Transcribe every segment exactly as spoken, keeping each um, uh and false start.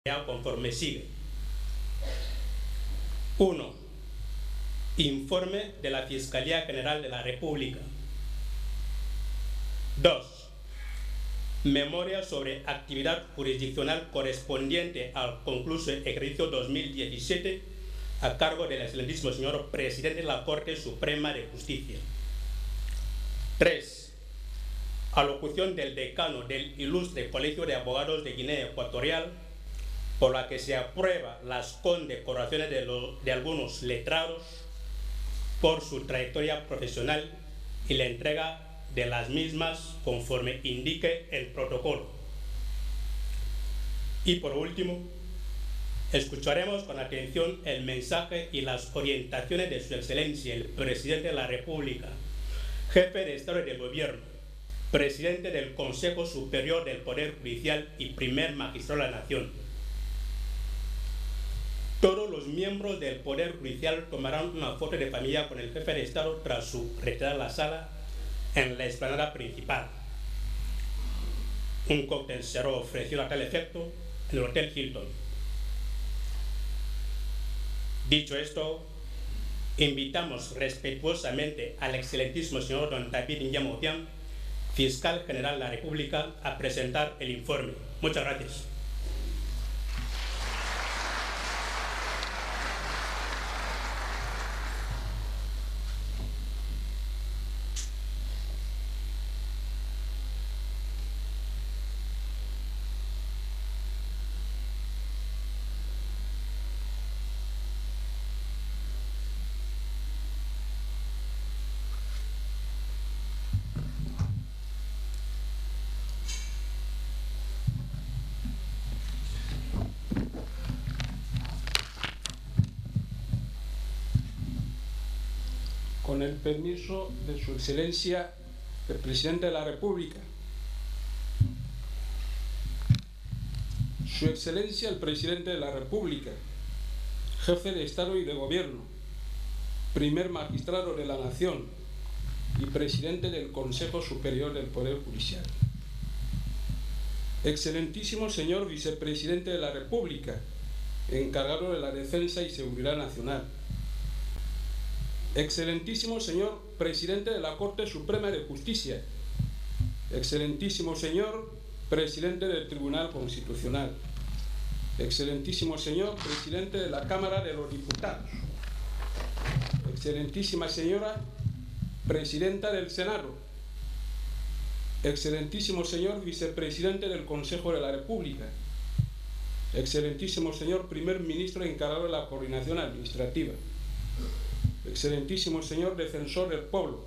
conforme sigue. uno. Informe de la Fiscalía General de la República. dos. Memoria sobre actividad jurisdiccional correspondiente al concluso ejercicio dos mil diecisiete a cargo del excelentísimo señor Presidente de la Corte Suprema de Justicia. tres. Alocución del decano del Ilustre Colegio de Abogados de Guinea Ecuatorial, por la que se aprueba las condecoraciones de, lo, de algunos letrados por su trayectoria profesional y la entrega de las mismas conforme indique el protocolo. Y por último, escucharemos con atención el mensaje y las orientaciones de Su Excelencia el Presidente de la República, Jefe de Estado y de Gobierno, Presidente del Consejo Superior del Poder Judicial y primer magistrado de la Nación. Todos los miembros del Poder Judicial tomarán una foto de familia con el Jefe de Estado tras su retirada a la sala en la explanada principal. Un cóctel será ofrecido a tal efecto en el Hotel Hilton. Dicho esto, invitamos respetuosamente al excelentísimo señor don David Inyamotian, Fiscal General de la República, a presentar el informe. Muchas gracias. Con el permiso de Su Excelencia, el Presidente de la República. Su Excelencia, el Presidente de la República, Jefe de Estado y de Gobierno, primer magistrado de la Nación y Presidente del Consejo Superior del Poder Judicial. Excelentísimo señor Vicepresidente de la República, encargado de la Defensa y Seguridad Nacional. Excelentísimo señor Presidente de la Corte Suprema de Justicia. Excelentísimo señor Presidente del Tribunal Constitucional. Excelentísimo señor Presidente de la Cámara de los Diputados. Excelentísima señora Presidenta del Senado. Excelentísimo señor Vicepresidente del Consejo de la República. Excelentísimo señor Primer Ministro encargado de la Coordinación Administrativa. Excelentísimo señor Defensor del Pueblo,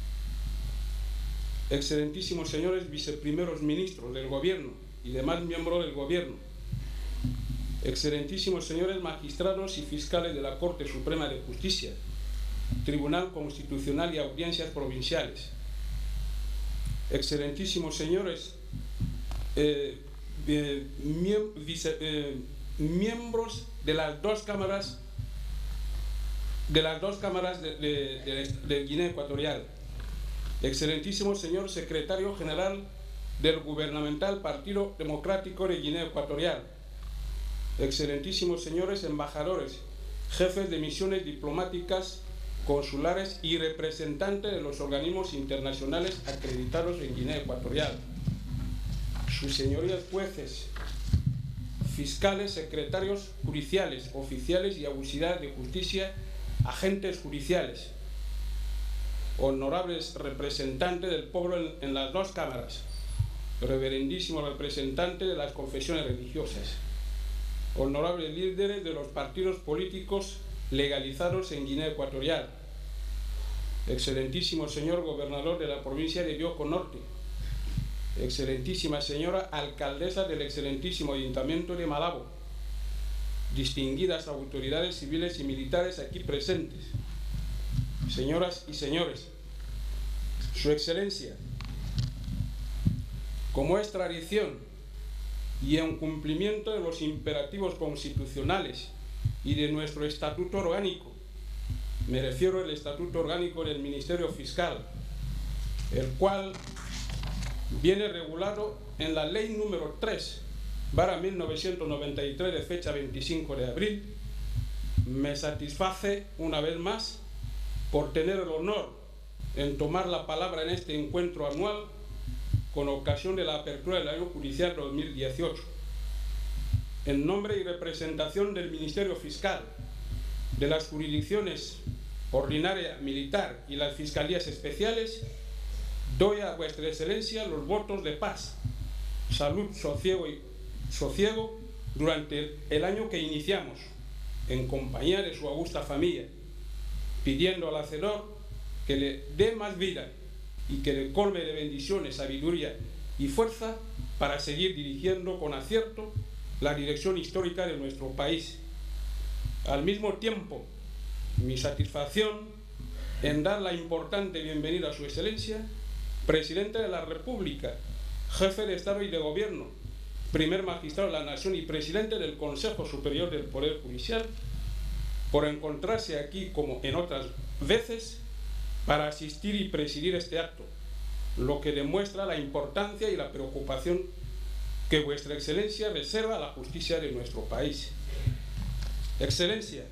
excelentísimos señores viceprimeros ministros del Gobierno y demás miembros del Gobierno, excelentísimos señores magistrados y fiscales de la Corte Suprema de Justicia, Tribunal Constitucional y Audiencias Provinciales, excelentísimos señores eh, eh, mie vice, eh, miembros de las dos cámaras de las dos cámaras de, de, de, de Guinea Ecuatorial, excelentísimo señor secretario general del gubernamental Partido Democrático de Guinea Ecuatorial, excelentísimos señores embajadores, jefes de misiones diplomáticas, consulares y representantes de los organismos internacionales acreditados en Guinea Ecuatorial, sus señorías jueces, fiscales, secretarios judiciales, oficiales y auxiliares de justicia, agentes judiciales, honorables representantes del pueblo en, en las dos cámaras, reverendísimos representantes de las confesiones religiosas, honorables líderes de los partidos políticos legalizados en Guinea Ecuatorial, excelentísimo señor gobernador de la provincia de Bioko Norte, excelentísima señora alcaldesa del excelentísimo ayuntamiento de Malabo, distinguidas autoridades civiles y militares aquí presentes, señoras y señores, Su Excelencia, como es tradición y en cumplimiento de los imperativos constitucionales y de nuestro estatuto orgánico, me refiero al estatuto orgánico del Ministerio Fiscal, el cual viene regulado en la ley número tres barra mil novecientos noventa y tres de fecha veinticinco de abril, me satisface una vez más por tener el honor en tomar la palabra en este encuentro anual con ocasión de la apertura del año judicial dos mil dieciocho. En nombre y representación del Ministerio Fiscal, de las jurisdicciones ordinaria, militar y las fiscalías especiales, doy a vuestra excelencia los votos de paz, salud, sosiego y sosiego durante el año que iniciamos, en compañía de su augusta familia, pidiendo al Hacedor que le dé más vida y que le colme de bendiciones, sabiduría y fuerza para seguir dirigiendo con acierto la dirección histórica de nuestro país. Al mismo tiempo, mi satisfacción en dar la importante bienvenida a su excelencia, Presidente de la República, Jefe de Estado y de Gobierno, primer magistrado de la Nación y Presidente del Consejo Superior del Poder Judicial, por encontrarse aquí como en otras veces para asistir y presidir este acto, lo que demuestra la importancia y la preocupación que vuestra excelencia reserva a la justicia de nuestro país. Excelencia,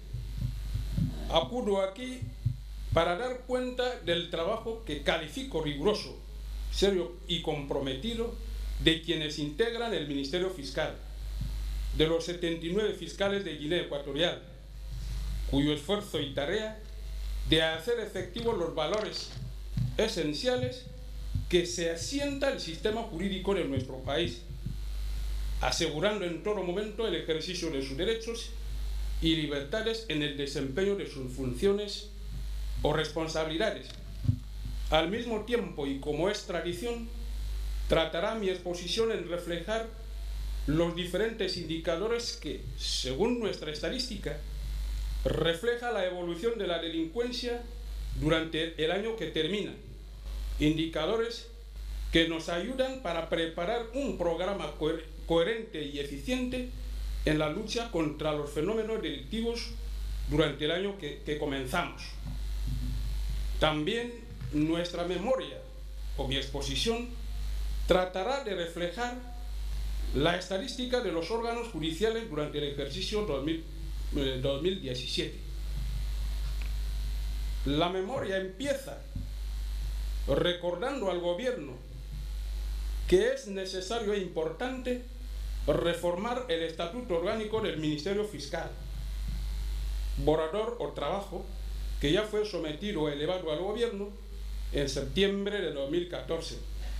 acudo aquí para dar cuenta del trabajo que califico riguroso, serio y comprometido de quienes integran el Ministerio Fiscal, de los setenta y nueve fiscales de Guinea Ecuatorial, cuyo esfuerzo y tarea de hacer efectivos los valores esenciales que se asienta el sistema jurídico de nuestro país, asegurando en todo momento el ejercicio de sus derechos y libertades en el desempeño de sus funciones o responsabilidades. Al mismo tiempo, y como es tradición, tratará mi exposición en reflejar los diferentes indicadores que, según nuestra estadística, refleja la evolución de la delincuencia durante el año que termina, indicadores que nos ayudan para preparar un programa co- coherente y eficiente en la lucha contra los fenómenos delictivos durante el año que, que comenzamos. También nuestra memoria o mi exposición tratará de reflejar la estadística de los órganos judiciales durante el ejercicio dos mil diecisiete. La memoria empieza recordando al gobierno que es necesario e importante reformar el estatuto orgánico del Ministerio Fiscal, borrador o trabajo que ya fue sometido o elevado al gobierno en septiembre de dos mil catorce.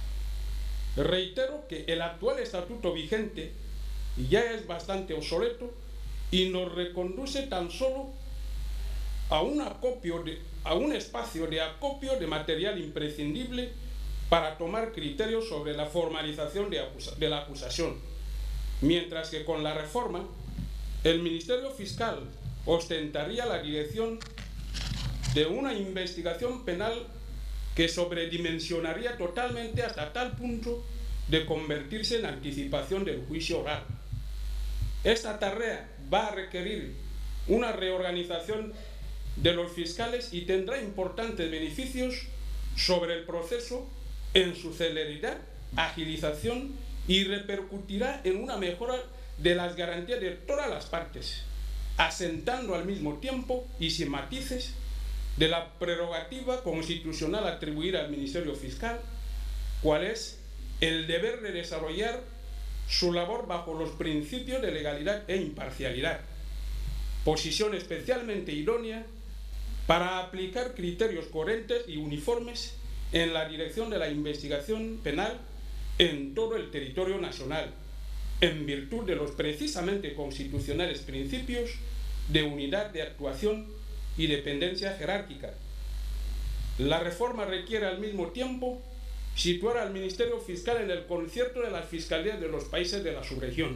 Reitero que el actual estatuto vigente ya es bastante obsoleto y nos reconduce tan solo a un acopio de, a un espacio de acopio de material imprescindible para tomar criterios sobre la formalización de, acusa, de la acusación, mientras que con la reforma el Ministerio Fiscal ostentaría la dirección de una investigación penal que sobredimensionaría totalmente hasta tal punto de convertirse en anticipación del juicio oral. Esta tarea va a requerir una reorganización de los fiscales y tendrá importantes beneficios sobre el proceso en su celeridad, agilización y repercutirá en una mejora de las garantías de todas las partes, asentando al mismo tiempo y sin matices de la prerrogativa constitucional atribuida al Ministerio Fiscal, cual es el deber de desarrollar su labor bajo los principios de legalidad e imparcialidad, posición especialmente idónea para aplicar criterios coherentes y uniformes en la dirección de la investigación penal en todo el territorio nacional, en virtud de los precisamente constitucionales principios de unidad de actuación y dependencia jerárquica. La reforma requiere al mismo tiempo situar al Ministerio Fiscal en el concierto de las fiscalías de los países de la subregión,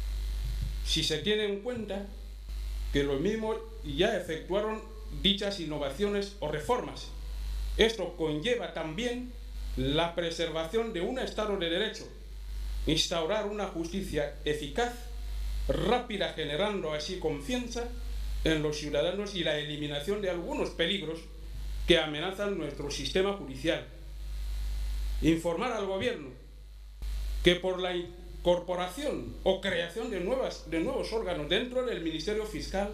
si se tiene en cuenta que los mismos ya efectuaron dichas innovaciones o reformas. Esto conlleva también la preservación de un Estado de Derecho, instaurar una justicia eficaz, rápida, generando así confianza en los ciudadanos y la eliminación de algunos peligros que amenazan nuestro sistema judicial. Informar al gobierno que por la incorporación o creación de, nuevas, de nuevos órganos dentro del Ministerio Fiscal,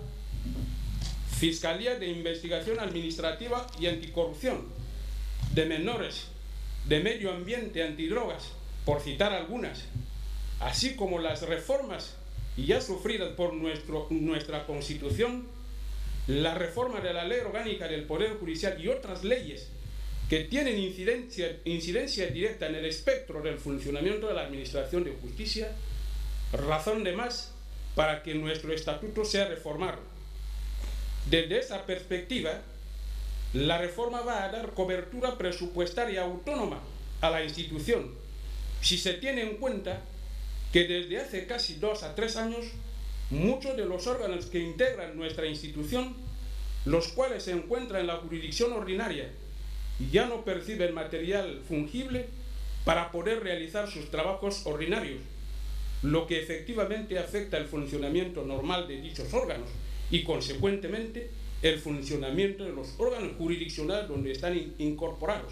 Fiscalía de Investigación Administrativa y Anticorrupción, de Menores, de Medio Ambiente, Antidrogas, por citar algunas, así como las reformas ya sufridas por nuestro, nuestra Constitución, la reforma de la Ley Orgánica del Poder Judicial y otras leyes que tienen incidencia, incidencia directa en el espectro del funcionamiento de la Administración de Justicia, razón de más para que nuestro estatuto sea reformado. Desde esa perspectiva, la reforma va a dar cobertura presupuestaria autónoma a la institución, si se tiene en cuenta que desde hace casi dos a tres años, muchos de los órganos que integran nuestra institución, los cuales se encuentran en la jurisdicción ordinaria, ya no perciben material fungible para poder realizar sus trabajos ordinarios, lo que efectivamente afecta el funcionamiento normal de dichos órganos y, consecuentemente, el funcionamiento de los órganos jurisdiccionales donde están in- incorporados.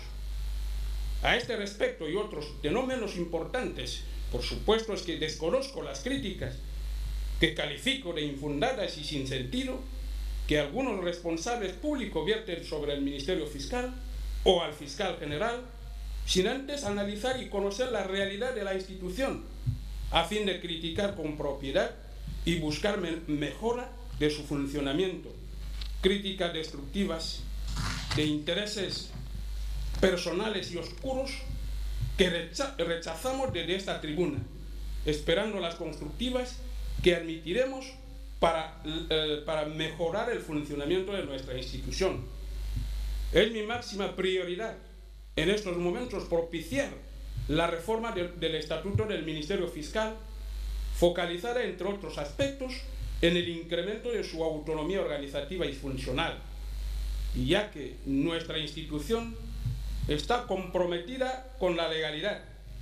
A este respecto y otros de no menos importantes, por supuesto es que desconozco las críticas que califico de infundadas y sin sentido que algunos responsables públicos vierten sobre el Ministerio Fiscal o al fiscal general, sin antes analizar y conocer la realidad de la institución, a fin de criticar con propiedad y buscar me- mejora de su funcionamiento. Críticas destructivas de intereses personales y oscuros que recha- rechazamos desde esta tribuna, esperando las constructivas que admitiremos para, eh, para mejorar el funcionamiento de nuestra institución. Es mi máxima prioridad en estos momentos propiciar la reforma de, del Estatuto del Ministerio Fiscal, focalizada, entre otros aspectos, en el incremento de su autonomía organizativa y funcional, ya que nuestra institución está comprometida con la legalidad,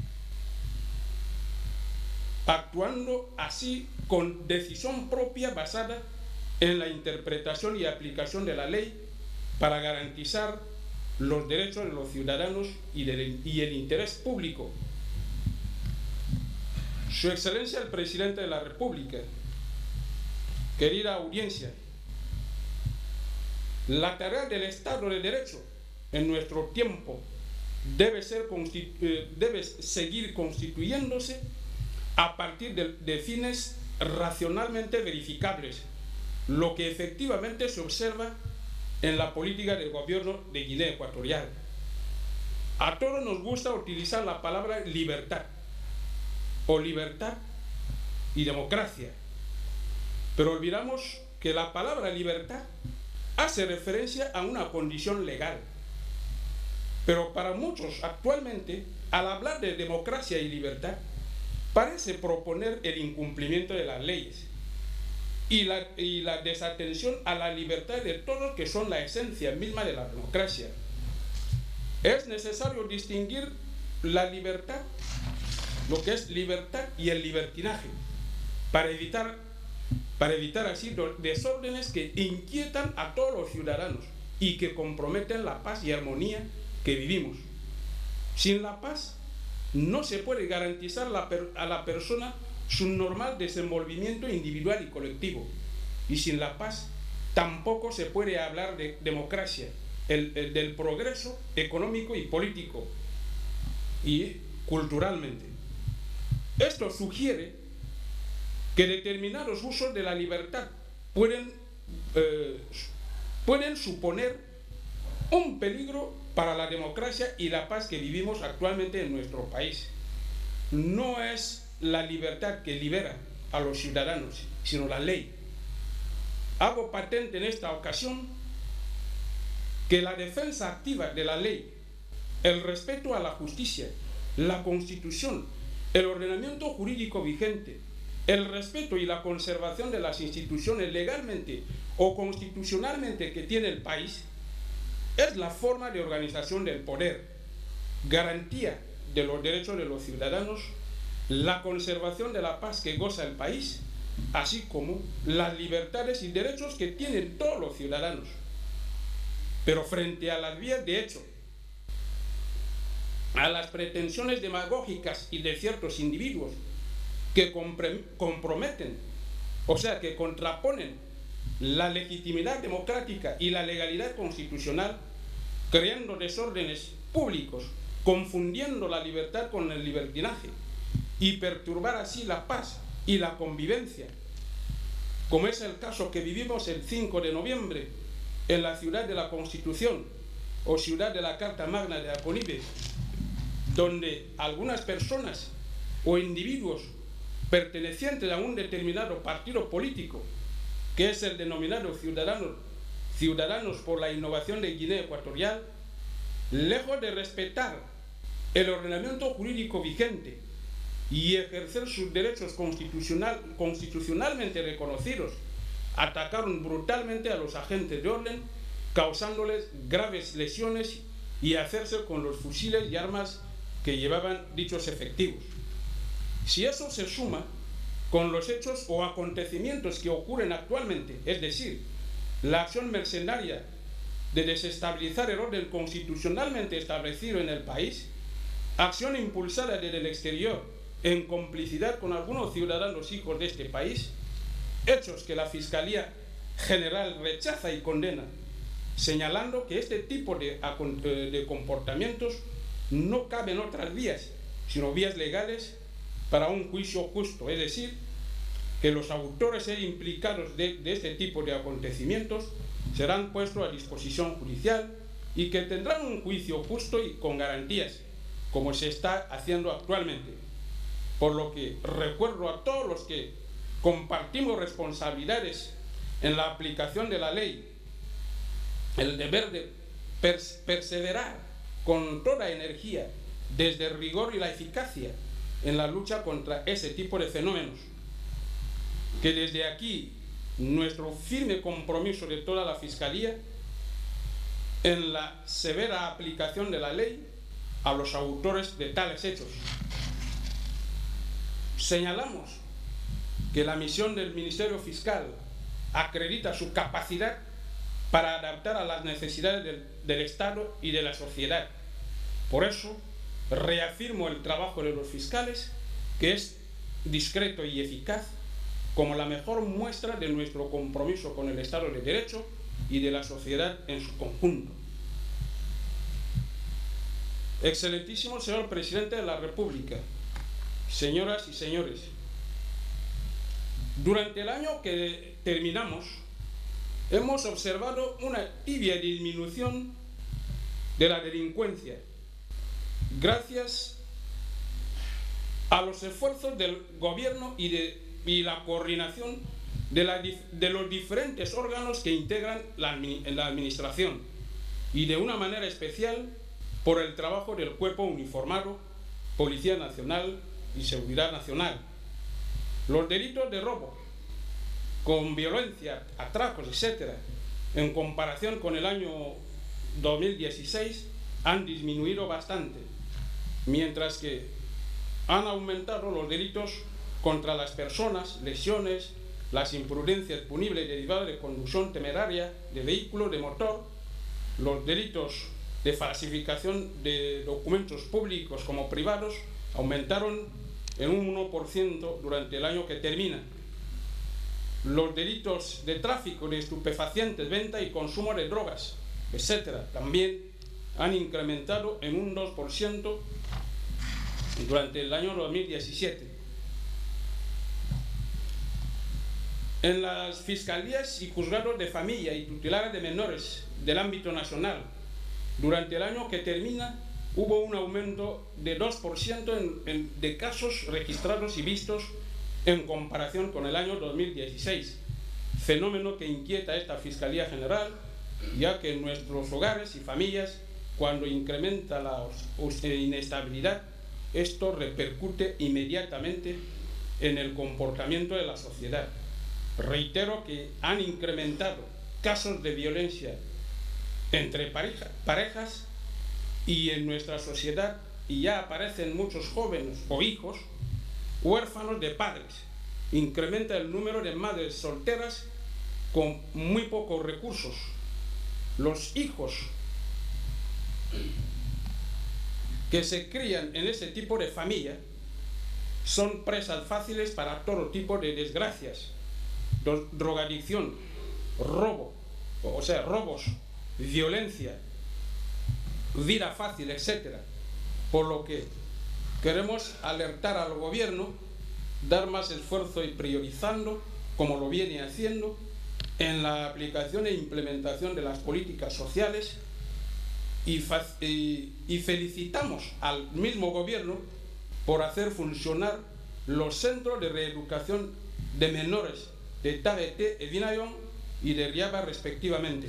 actuando así con decisión propia basada en la interpretación y aplicación de la ley para garantizar los derechos de los ciudadanos y, del, y el interés público. Su Excelencia el Presidente de la República, querida audiencia, la tarea del Estado de Derecho en nuestro tiempo debe, ser, eh, debe seguir constituyéndose a partir de, de fines racionalmente verificables, lo que efectivamente se observa en la política del gobierno de Guinea Ecuatorial. A todos nos gusta utilizar la palabra libertad, o libertad y democracia, pero olvidamos que la palabra libertad hace referencia a una condición legal. Pero para muchos actualmente, al hablar de democracia y libertad, parece proponer el incumplimiento de las leyes y la, y la desatención a la libertad de todos, que son la esencia misma de la democracia. Es necesario distinguir la libertad, lo que es libertad, y el libertinaje, para evitar, para evitar así desórdenes que inquietan a todos los ciudadanos y que comprometen la paz y armonía que vivimos. Sin la paz no se puede garantizar la per, a la persona su normal desenvolvimiento individual y colectivo, y sin la paz tampoco se puede hablar de democracia, el, el, del progreso económico y político y culturalmente. Esto sugiere que determinados usos de la libertad pueden, eh, pueden suponer un peligro para la democracia y la paz que vivimos actualmente en nuestro país. No es la libertad que libera a los ciudadanos, sino la ley. Hago patente en esta ocasión que la defensa activa de la ley, el respeto a la justicia, la Constitución, el ordenamiento jurídico vigente, el respeto y la conservación de las instituciones legalmente o constitucionalmente que tiene el país, es la forma de organización del poder, garantía de los derechos de los ciudadanos, la conservación de la paz que goza el país, así como las libertades y derechos que tienen todos los ciudadanos. Pero frente a las vías de hecho, a las pretensiones demagógicas y de ciertos individuos que comprometen, o sea, que contraponen la legitimidad democrática y la legalidad constitucional, creando desórdenes públicos, confundiendo la libertad con el libertinaje y perturbar así la paz y la convivencia, como es el caso que vivimos el cinco de noviembre en la ciudad de la Constitución o ciudad de la Carta Magna de Aconibe, donde algunas personas o individuos pertenecientes a un determinado partido político, que es el denominado Ciudadanos, Ciudadanos por la Innovación de Guinea Ecuatorial, lejos de respetar el ordenamiento jurídico vigente y ejercer sus derechos constitucional, constitucionalmente reconocidos, atacaron brutalmente a los agentes de orden, causándoles graves lesiones y hacerse con los fusiles y armas que llevaban dichos efectivos. Si eso se suma con los hechos o acontecimientos que ocurren actualmente, es decir, la acción mercenaria de desestabilizar el orden constitucionalmente establecido en el país, acción impulsada desde el exterior en complicidad con algunos ciudadanos hijos de este país, hechos que la Fiscalía General rechaza y condena, señalando que este tipo de, de comportamientos no caben otras vías, sino vías legales para un juicio justo, es decir, que los autores e implicados de, de este tipo de acontecimientos serán puestos a disposición judicial y que tendrán un juicio justo y con garantías, como se está haciendo actualmente. Por lo que recuerdo a todos los que compartimos responsabilidades en la aplicación de la ley, el deber de pers perseverar con toda energía desde el rigor y la eficacia en la lucha contra ese tipo de fenómenos, que desde aquí nuestro firme compromiso de toda la Fiscalía en la severa aplicación de la ley a los autores de tales hechos. Señalamos que la misión del Ministerio Fiscal acredita su capacidad para adaptar a las necesidades del, del Estado y de la sociedad. Por eso, reafirmo el trabajo de los fiscales, que es discreto y eficaz, como la mejor muestra de nuestro compromiso con el Estado de Derecho y de la sociedad en su conjunto. Excelentísimo señor Presidente de la República, señoras y señores, durante el año que terminamos, hemos observado una tibia disminución de la delincuencia, gracias a los esfuerzos del gobierno y, de, y la coordinación de, la, de los diferentes órganos que integran la, la administración, y de una manera especial por el trabajo del Cuerpo Uniformado, Policía Nacional y Seguridad Nacional. Los delitos de robo, con violencia, atracos, etcétera, en comparación con el año dos mil dieciséis, han disminuido bastante, mientras que han aumentado los delitos contra las personas, lesiones, las imprudencias punibles derivadas de conducción temeraria de vehículos de motor, los delitos de falsificación de documentos públicos como privados aumentaron en un uno por ciento durante el año que termina. Los delitos de tráfico de estupefacientes, venta y consumo de drogas, etcétera, también han incrementado en un dos por ciento durante el año dos mil diecisiete. En las fiscalías y juzgados de familia y tutelares de menores del ámbito nacional, durante el año que termina, hubo un aumento de dos por ciento en, en, de casos registrados y vistos en comparación con el año dos mil dieciséis, fenómeno que inquieta a esta Fiscalía General, ya que en nuestros hogares y familias, cuando incrementa la inestabilidad, esto repercute inmediatamente en el comportamiento de la sociedad. Reitero que han incrementado casos de violencia entre pareja, parejas y en nuestra sociedad, y ya aparecen muchos jóvenes o hijos huérfanos de padres. Incrementa el número de madres solteras con muy pocos recursos. Los hijos que se crían en ese tipo de familia son presas fáciles para todo tipo de desgracias, drogadicción, robo, o sea, robos, violencia, vida fácil, etcétera. Por lo que queremos alertar al gobierno, dar más esfuerzo y priorizando, como lo viene haciendo, en la aplicación e implementación de las políticas sociales y, y, y felicitamos al mismo gobierno por hacer funcionar los centros de reeducación de menores de Tabete, Edinayón y de Riaba respectivamente.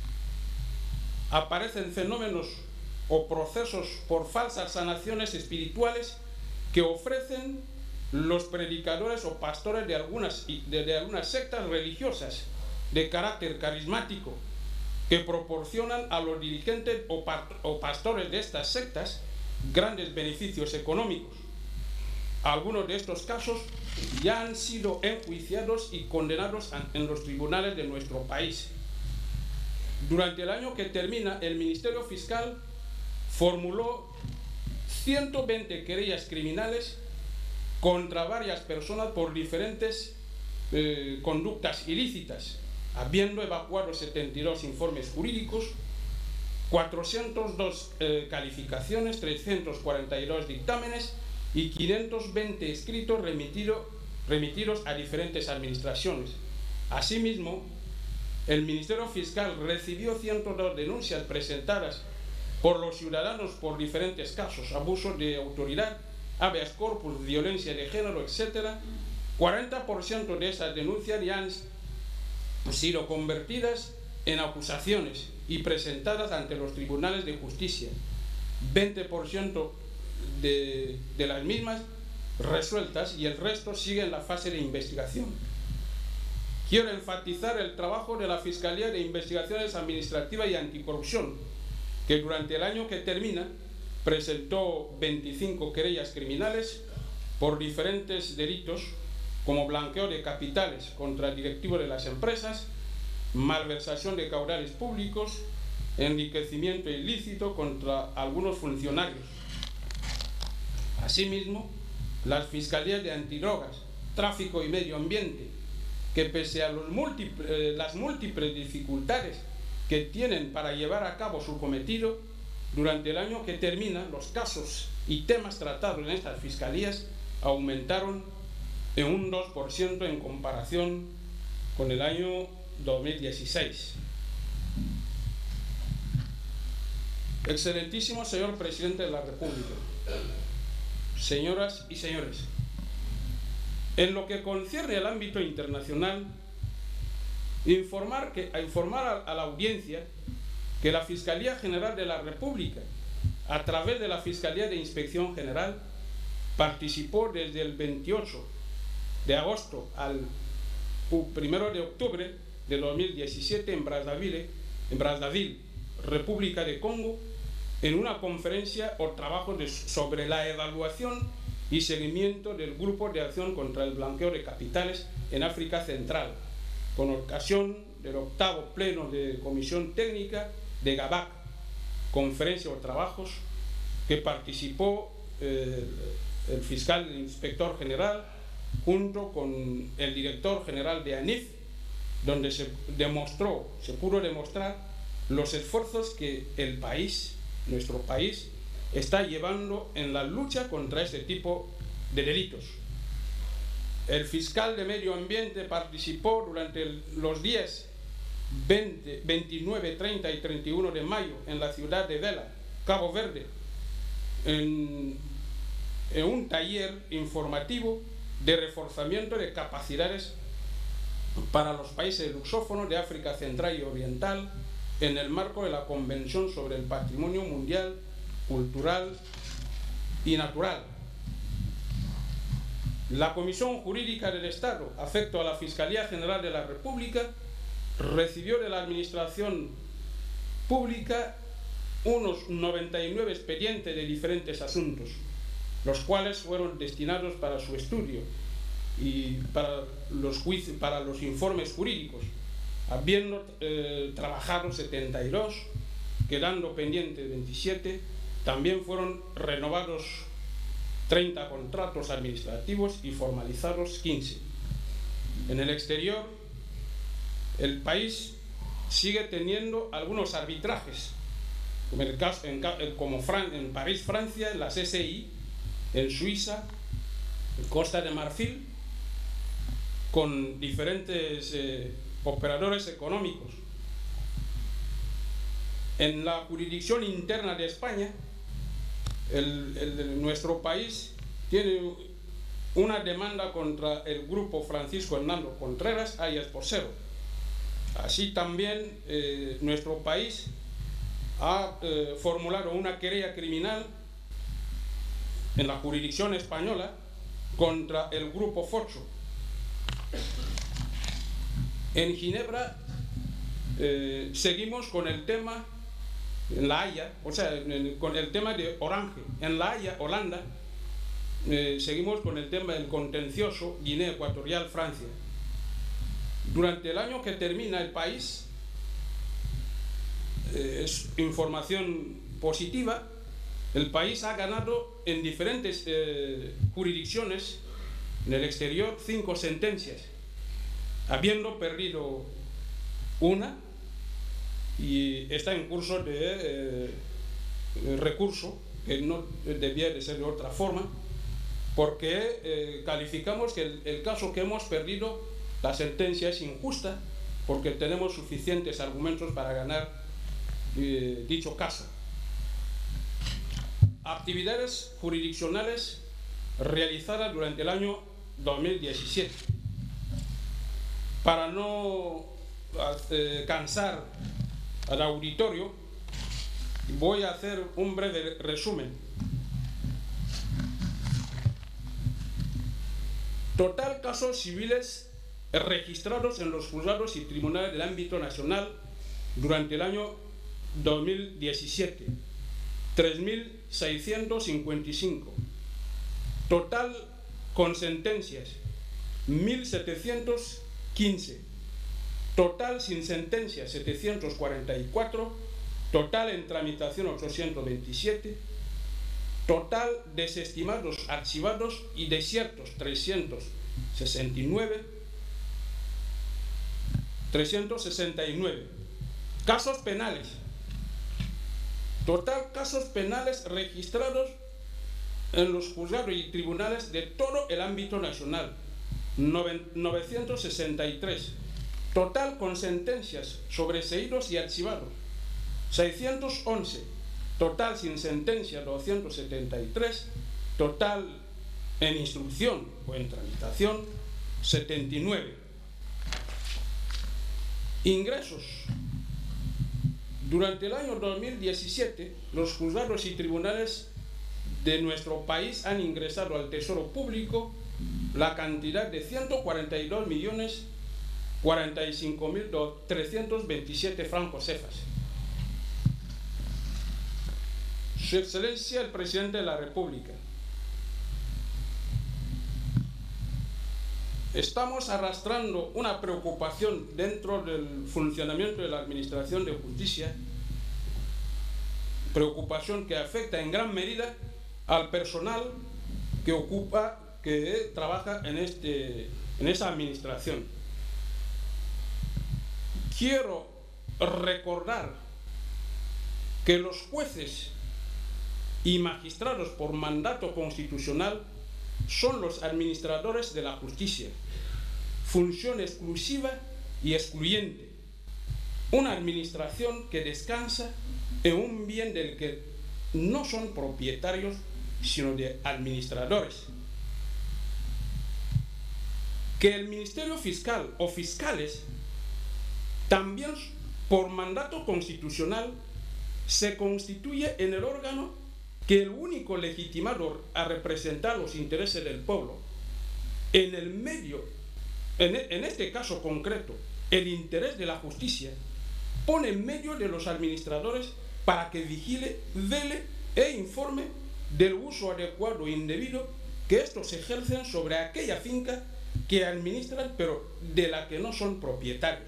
Aparecen fenómenos o procesos por falsas sanaciones espirituales que ofrecen los predicadores o pastores de algunas, de, de algunas sectas religiosas de carácter carismático que proporcionan a los dirigentes o, o pastores de estas sectas grandes beneficios económicos. Algunos de estos casos ya han sido enjuiciados y condenados en los tribunales de nuestro país. Durante el año que termina, el Ministerio Fiscal formuló ciento veinte querellas criminales contra varias personas por diferentes eh, conductas ilícitas, habiendo evacuado setenta y dos informes jurídicos, cuatrocientas dos eh, calificaciones, trescientos cuarenta y dos dictámenes y quinientos veinte escritos remitido, remitidos a diferentes administraciones. Asimismo, el Ministerio Fiscal recibió ciento dos denuncias presentadas por los ciudadanos por diferentes casos, abusos de autoridad, habeas corpus, violencia de género, etcétera. cuarenta por ciento de esas denuncias ya han sido convertidas en acusaciones y presentadas ante los tribunales de justicia. veinte por ciento de, de las mismas resueltas y el resto sigue en la fase de investigación. Quiero enfatizar el trabajo de la Fiscalía de Investigaciones Administrativas y Anticorrupción, que durante el año que termina presentó veinticinco querellas criminales por diferentes delitos como blanqueo de capitales contra directivos de las empresas, malversación de caudales públicos, enriquecimiento ilícito contra algunos funcionarios. Asimismo, las Fiscalías de Antidrogas, Tráfico y Medio Ambiente, que pese a los múltiples, eh, las múltiples dificultades que tienen para llevar a cabo su cometido, durante el año que termina, los casos y temas tratados en estas fiscalías aumentaron en un dos por ciento en comparación con el año dos mil dieciséis. Excelentísimo señor Presidente de la República, señoras y señores, en lo que concierne al ámbito internacional, informar, que, a informar a, a la audiencia que la Fiscalía General de la República, a través de la Fiscalía de Inspección General, participó desde el veintiocho de agosto al primero de octubre de dos mil diecisiete en Brazzaville, en Brazzaville, República de Congo, en una conferencia o trabajo de, sobre la evaluación y seguimiento del Grupo de Acción contra el Blanqueo de Capitales en África Central, con ocasión del octavo pleno de Comisión Técnica de GABAC, conferencia o trabajos que participó eh, el fiscal el inspector general junto con el director general de ANIF, donde se demostró, se pudo demostrar los esfuerzos que el país, nuestro país, está llevando en la lucha contra este tipo de delitos. El fiscal de Medio Ambiente participó durante el, los días veinte, veintinueve, treinta y treinta y uno de mayo en la ciudad de Vela, Cabo Verde, en, en un taller informativo de reforzamiento de capacidades para los países luxófonos de África Central y Oriental en el marco de la Convención sobre el Patrimonio Mundial, Cultural y Natural. La Comisión Jurídica del Estado, afecto a la Fiscalía General de la República, recibió de la Administración Pública unos noventa y nueve expedientes de diferentes asuntos, los cuales fueron destinados para su estudio y para los, juicios, para los informes jurídicos, habiendo eh, trabajado setenta y dos, quedando pendientes veintisiete. También fueron renovados treinta contratos administrativos y formalizados quince. En el exterior, el país sigue teniendo algunos arbitrajes, como, el caso, en, como Fran, en París, Francia, en la C C I, en Suiza, en Costa de Marfil, con diferentes eh, operadores económicos. En la jurisdicción interna de España, el, el, nuestro país tiene una demanda contra el grupo Francisco Hernando Contreras, alias Porcero. Así también eh, nuestro país ha eh, formulado una querella criminal en la jurisdicción española contra el grupo Focho. En Ginebra eh, seguimos con el tema, en La Haya, o sea, en, con el tema de Orange. En La Haya, Holanda, eh, seguimos con el tema del contencioso Guinea Ecuatorial, Francia. Durante el año que termina el país, eh, es información positiva, el país ha ganado en diferentes eh, jurisdicciones en el exterior cinco sentencias, habiendo perdido una y está en curso de eh, recurso, que no debía de ser de otra forma, porque eh, calificamos que el, el caso que hemos perdido, la sentencia es injusta, porque tenemos suficientes argumentos para ganar eh, dicho caso. Actividades jurisdiccionales realizadas durante el año dos mil diecisiete. Para no eh, cansar al auditorio, voy a hacer un breve resumen. Total casos civiles registrados en los juzgados y tribunales del ámbito nacional durante el año dos mil diecisiete, tres mil seiscientos cincuenta y cinco. Total con sentencias, mil setecientos quince. Total sin sentencias, setecientos cuarenta y cuatro. Total en tramitación, ochocientos veintisiete. Total desestimados, archivados y desiertos, trescientos sesenta y nueve. trescientos sesenta y nueve. Casos penales. Total casos penales registrados en los juzgados y tribunales de todo el ámbito nacional, novecientos sesenta y tres. Total con sentencias sobreseídos y archivados, seiscientos once. Total sin sentencia, doscientos setenta y tres. Total en instrucción o en tramitación, setenta y nueve. Ingresos. Durante el año dos mil diecisiete, los juzgados y tribunales de nuestro país han ingresado al Tesoro Público la cantidad de ciento cuarenta y dos millones cuarenta y cinco mil trescientos veintisiete francos cefas. Su Excelencia el Presidente de la República, estamos arrastrando una preocupación dentro del funcionamiento de la Administración de Justicia, preocupación que afecta en gran medida al personal que ocupa, que trabaja en, este, en esa administración. Quiero recordar que los jueces y magistrados por mandato constitucional son los administradores de la justicia, función exclusiva y excluyente, una administración que descansa en un bien del que no son propietarios, sino de administradores. Que el Ministerio Fiscal o fiscales, también por mandato constitucional, se constituye en el órgano que el único legitimado a representar los intereses del pueblo, en el medio, en, en este caso concreto, el interés de la justicia, pone en medio de los administradores para que vigile, vele e informe del uso adecuado e indebido que estos ejercen sobre aquella finca que administran, pero de la que no son propietarios.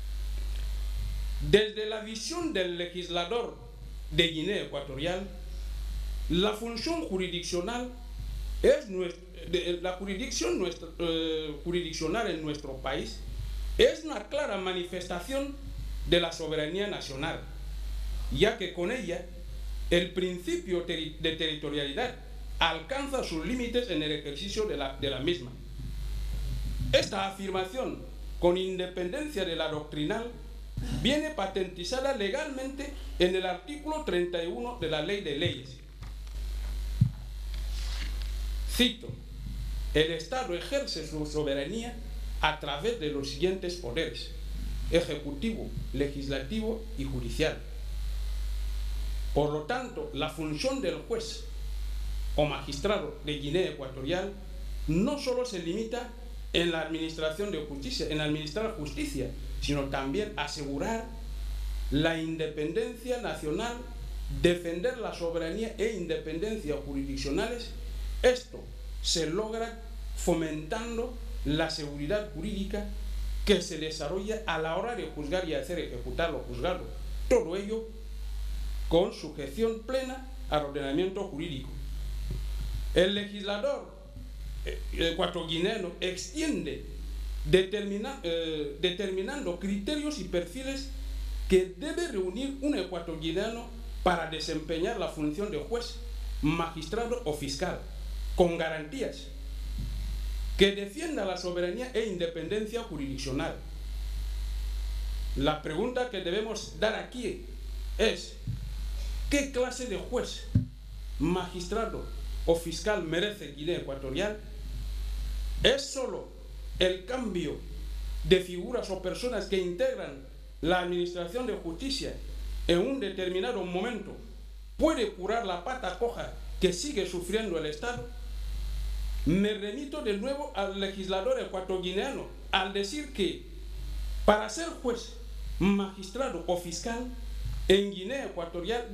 Desde la visión del legislador de Guinea Ecuatorial, la función jurisdiccional es nuestro, de, la jurisdicción nuestra, eh, jurisdiccional en nuestro país es una clara manifestación de la soberanía nacional, ya que con ella el principio teri de territorialidad alcanza sus límites en el ejercicio de la, de la misma. Esta afirmación, con independencia de la doctrinal, viene patentizada legalmente en el artículo treinta y uno de la Ley de Leyes. Cito: el Estado ejerce su soberanía a través de los siguientes poderes: ejecutivo, legislativo y judicial. Por lo tanto, la función del juez o magistrado de Guinea Ecuatorial no solo se limita en la administración de justicia, en administrar justicia, sino también asegurar la independencia nacional, defender la soberanía e independencia jurisdiccionales. Esto se logra fomentando la seguridad jurídica que se desarrolla a la hora de juzgar y hacer ejecutar lo juzgado. Todo ello con sujeción plena al ordenamiento jurídico. El legislador ecuatoguineano extiende determina, eh, determinando criterios y perfiles que debe reunir un ecuatoguineano para desempeñar la función de juez, magistrado o fiscal, con garantías, que defienda la soberanía e independencia jurisdiccional. La pregunta que debemos dar aquí es: ¿qué clase de juez, magistrado o fiscal merece Guinea Ecuatorial? ¿Es solo el cambio de figuras o personas que integran la administración de justicia en un determinado momento puede curar la pata coja que sigue sufriendo el Estado? Me remito de nuevo al legislador ecuatoguineano al decir que para ser juez, magistrado o fiscal en Guinea Ecuatorial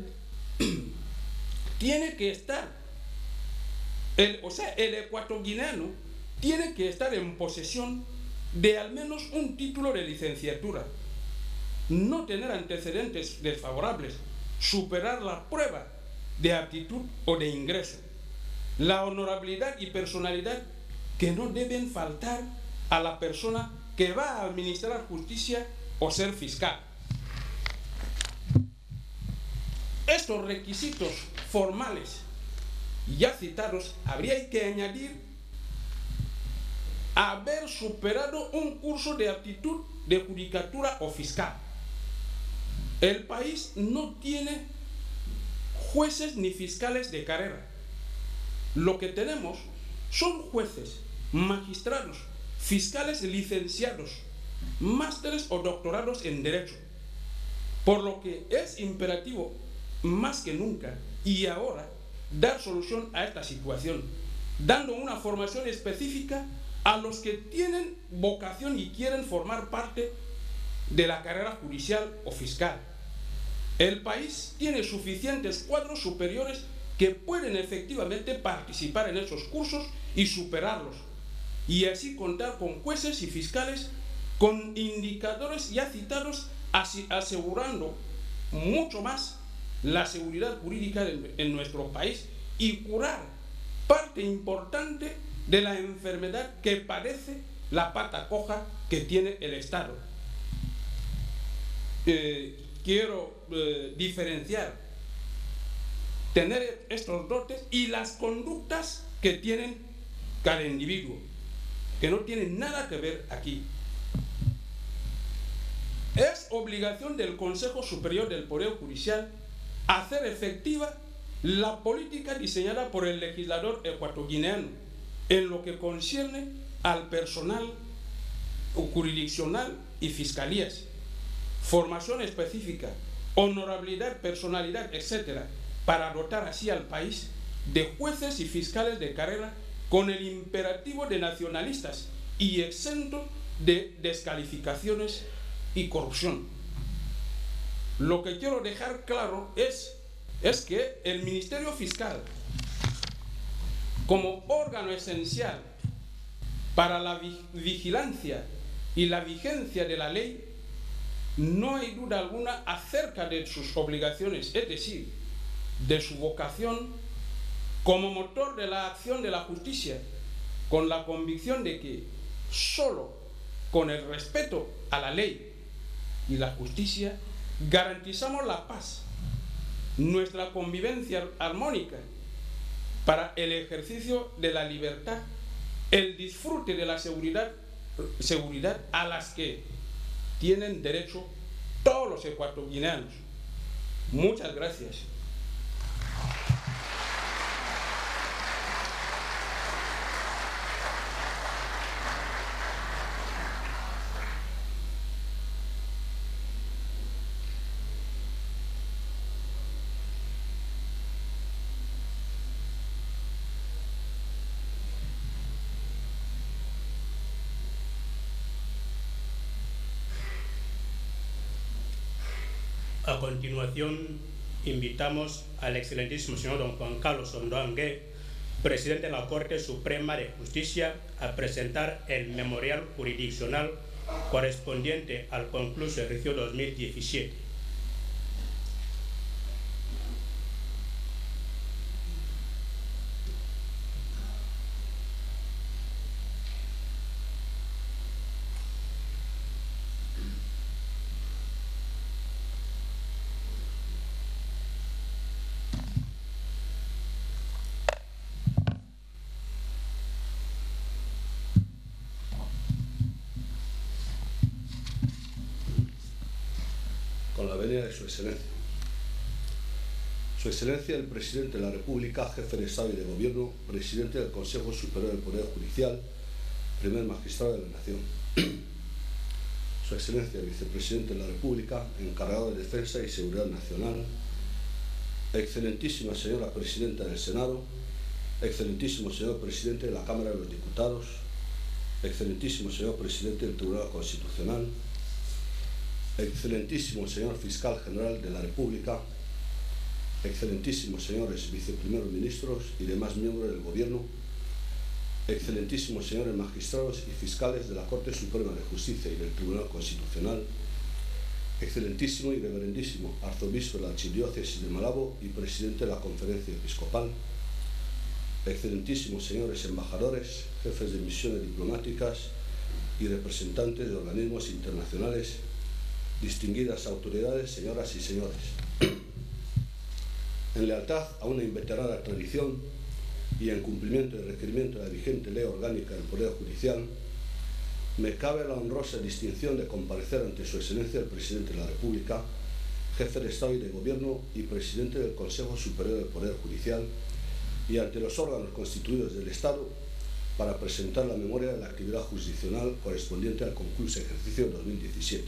tiene que estar, el, o sea, el ecuatoguineano tiene que estar en posesión de al menos un título de licenciatura, no tener antecedentes desfavorables, superar la prueba de aptitud o de ingreso, la honorabilidad y personalidad que no deben faltar a la persona que va a administrar justicia o ser fiscal. Estos requisitos formales ya citados habría que añadir haber superado un curso de aptitud de judicatura o fiscal. El país no tiene jueces ni fiscales de carrera. Lo que tenemos son jueces, magistrados, fiscales licenciados, másteres o doctorados en Derecho. Por lo que es imperativo, más que nunca, y ahora, dar solución a esta situación, dando una formación específica a los que tienen vocación y quieren formar parte de la carrera judicial o fiscal. El país tiene suficientes cuadros superiores que pueden efectivamente participar en esos cursos y superarlos, y así contar con jueces y fiscales con indicadores ya citados, así asegurando mucho más la seguridad jurídica en nuestro país y curar parte importante de la enfermedad que padece la pata coja que tiene el Estado. Eh, quiero eh, diferenciar tener estos dotes y las conductas que tienen cada individuo, que no tienen nada que ver aquí. Es obligación del Consejo Superior del Poder Judicial hacer efectiva la política diseñada por el legislador ecuatoguineano en lo que concierne al personal jurisdiccional y fiscalías, formación específica, honorabilidad, personalidad, etcétera, para dotar así al país de jueces y fiscales de carrera con el imperativo de nacionalistas y exentos de descalificaciones y corrupción. Lo que quiero dejar claro es, es que el Ministerio Fiscal, como órgano esencial para la vigilancia y la vigencia de la ley, no hay duda alguna acerca de sus obligaciones, es decir, de su vocación como motor de la acción de la justicia, con la convicción de que solo con el respeto a la ley y la justicia garantizamos la paz, nuestra convivencia armónica, para el ejercicio de la libertad, el disfrute de la seguridad, seguridad a las que tienen derecho todos los ecuatorianos. Muchas gracias. A continuación, invitamos al excelentísimo señor don Juan Carlos Ondoangue, presidente de la Corte Suprema de Justicia, a presentar el memorial jurisdiccional correspondiente al concluso ejercicio dos mil diecisiete. Con la venia de Su Excelencia. Su Excelencia el Presidente de la República, Jefe de Estado y de Gobierno, Presidente del Consejo Superior del Poder Judicial, Primer Magistrado de la Nación. Su Excelencia el Vicepresidente de la República, Encargado de Defensa y Seguridad Nacional, Excelentísima Señora Presidenta del Senado, Excelentísimo Señor Presidente de la Cámara de los Diputados, Excelentísimo Señor Presidente del Tribunal Constitucional, Excelentísimo Señor Fiscal General de la República, Excelentísimos Señores Viceprimeros Ministros y demás miembros del Gobierno, Excelentísimos Señores Magistrados y Fiscales de la Corte Suprema de Justicia y del Tribunal Constitucional, Excelentísimo y Reverendísimo Arzobispo de la Archidiócesis de Malabo y Presidente de la Conferencia Episcopal, Excelentísimos Señores Embajadores, Jefes de Misiones Diplomáticas y representantes de organismos internacionales, distinguidas autoridades, señoras y señores. En lealtad a una inveterada tradición y en cumplimiento del requerimiento de la vigente Ley Orgánica del Poder Judicial, me cabe la honrosa distinción de comparecer ante Su Excelencia el Presidente de la República, Jefe de Estado y de Gobierno y Presidente del Consejo Superior del Poder Judicial, y ante los órganos constituidos del Estado para presentar la memoria de la actividad jurisdiccional correspondiente al concluso ejercicio dos mil diecisiete.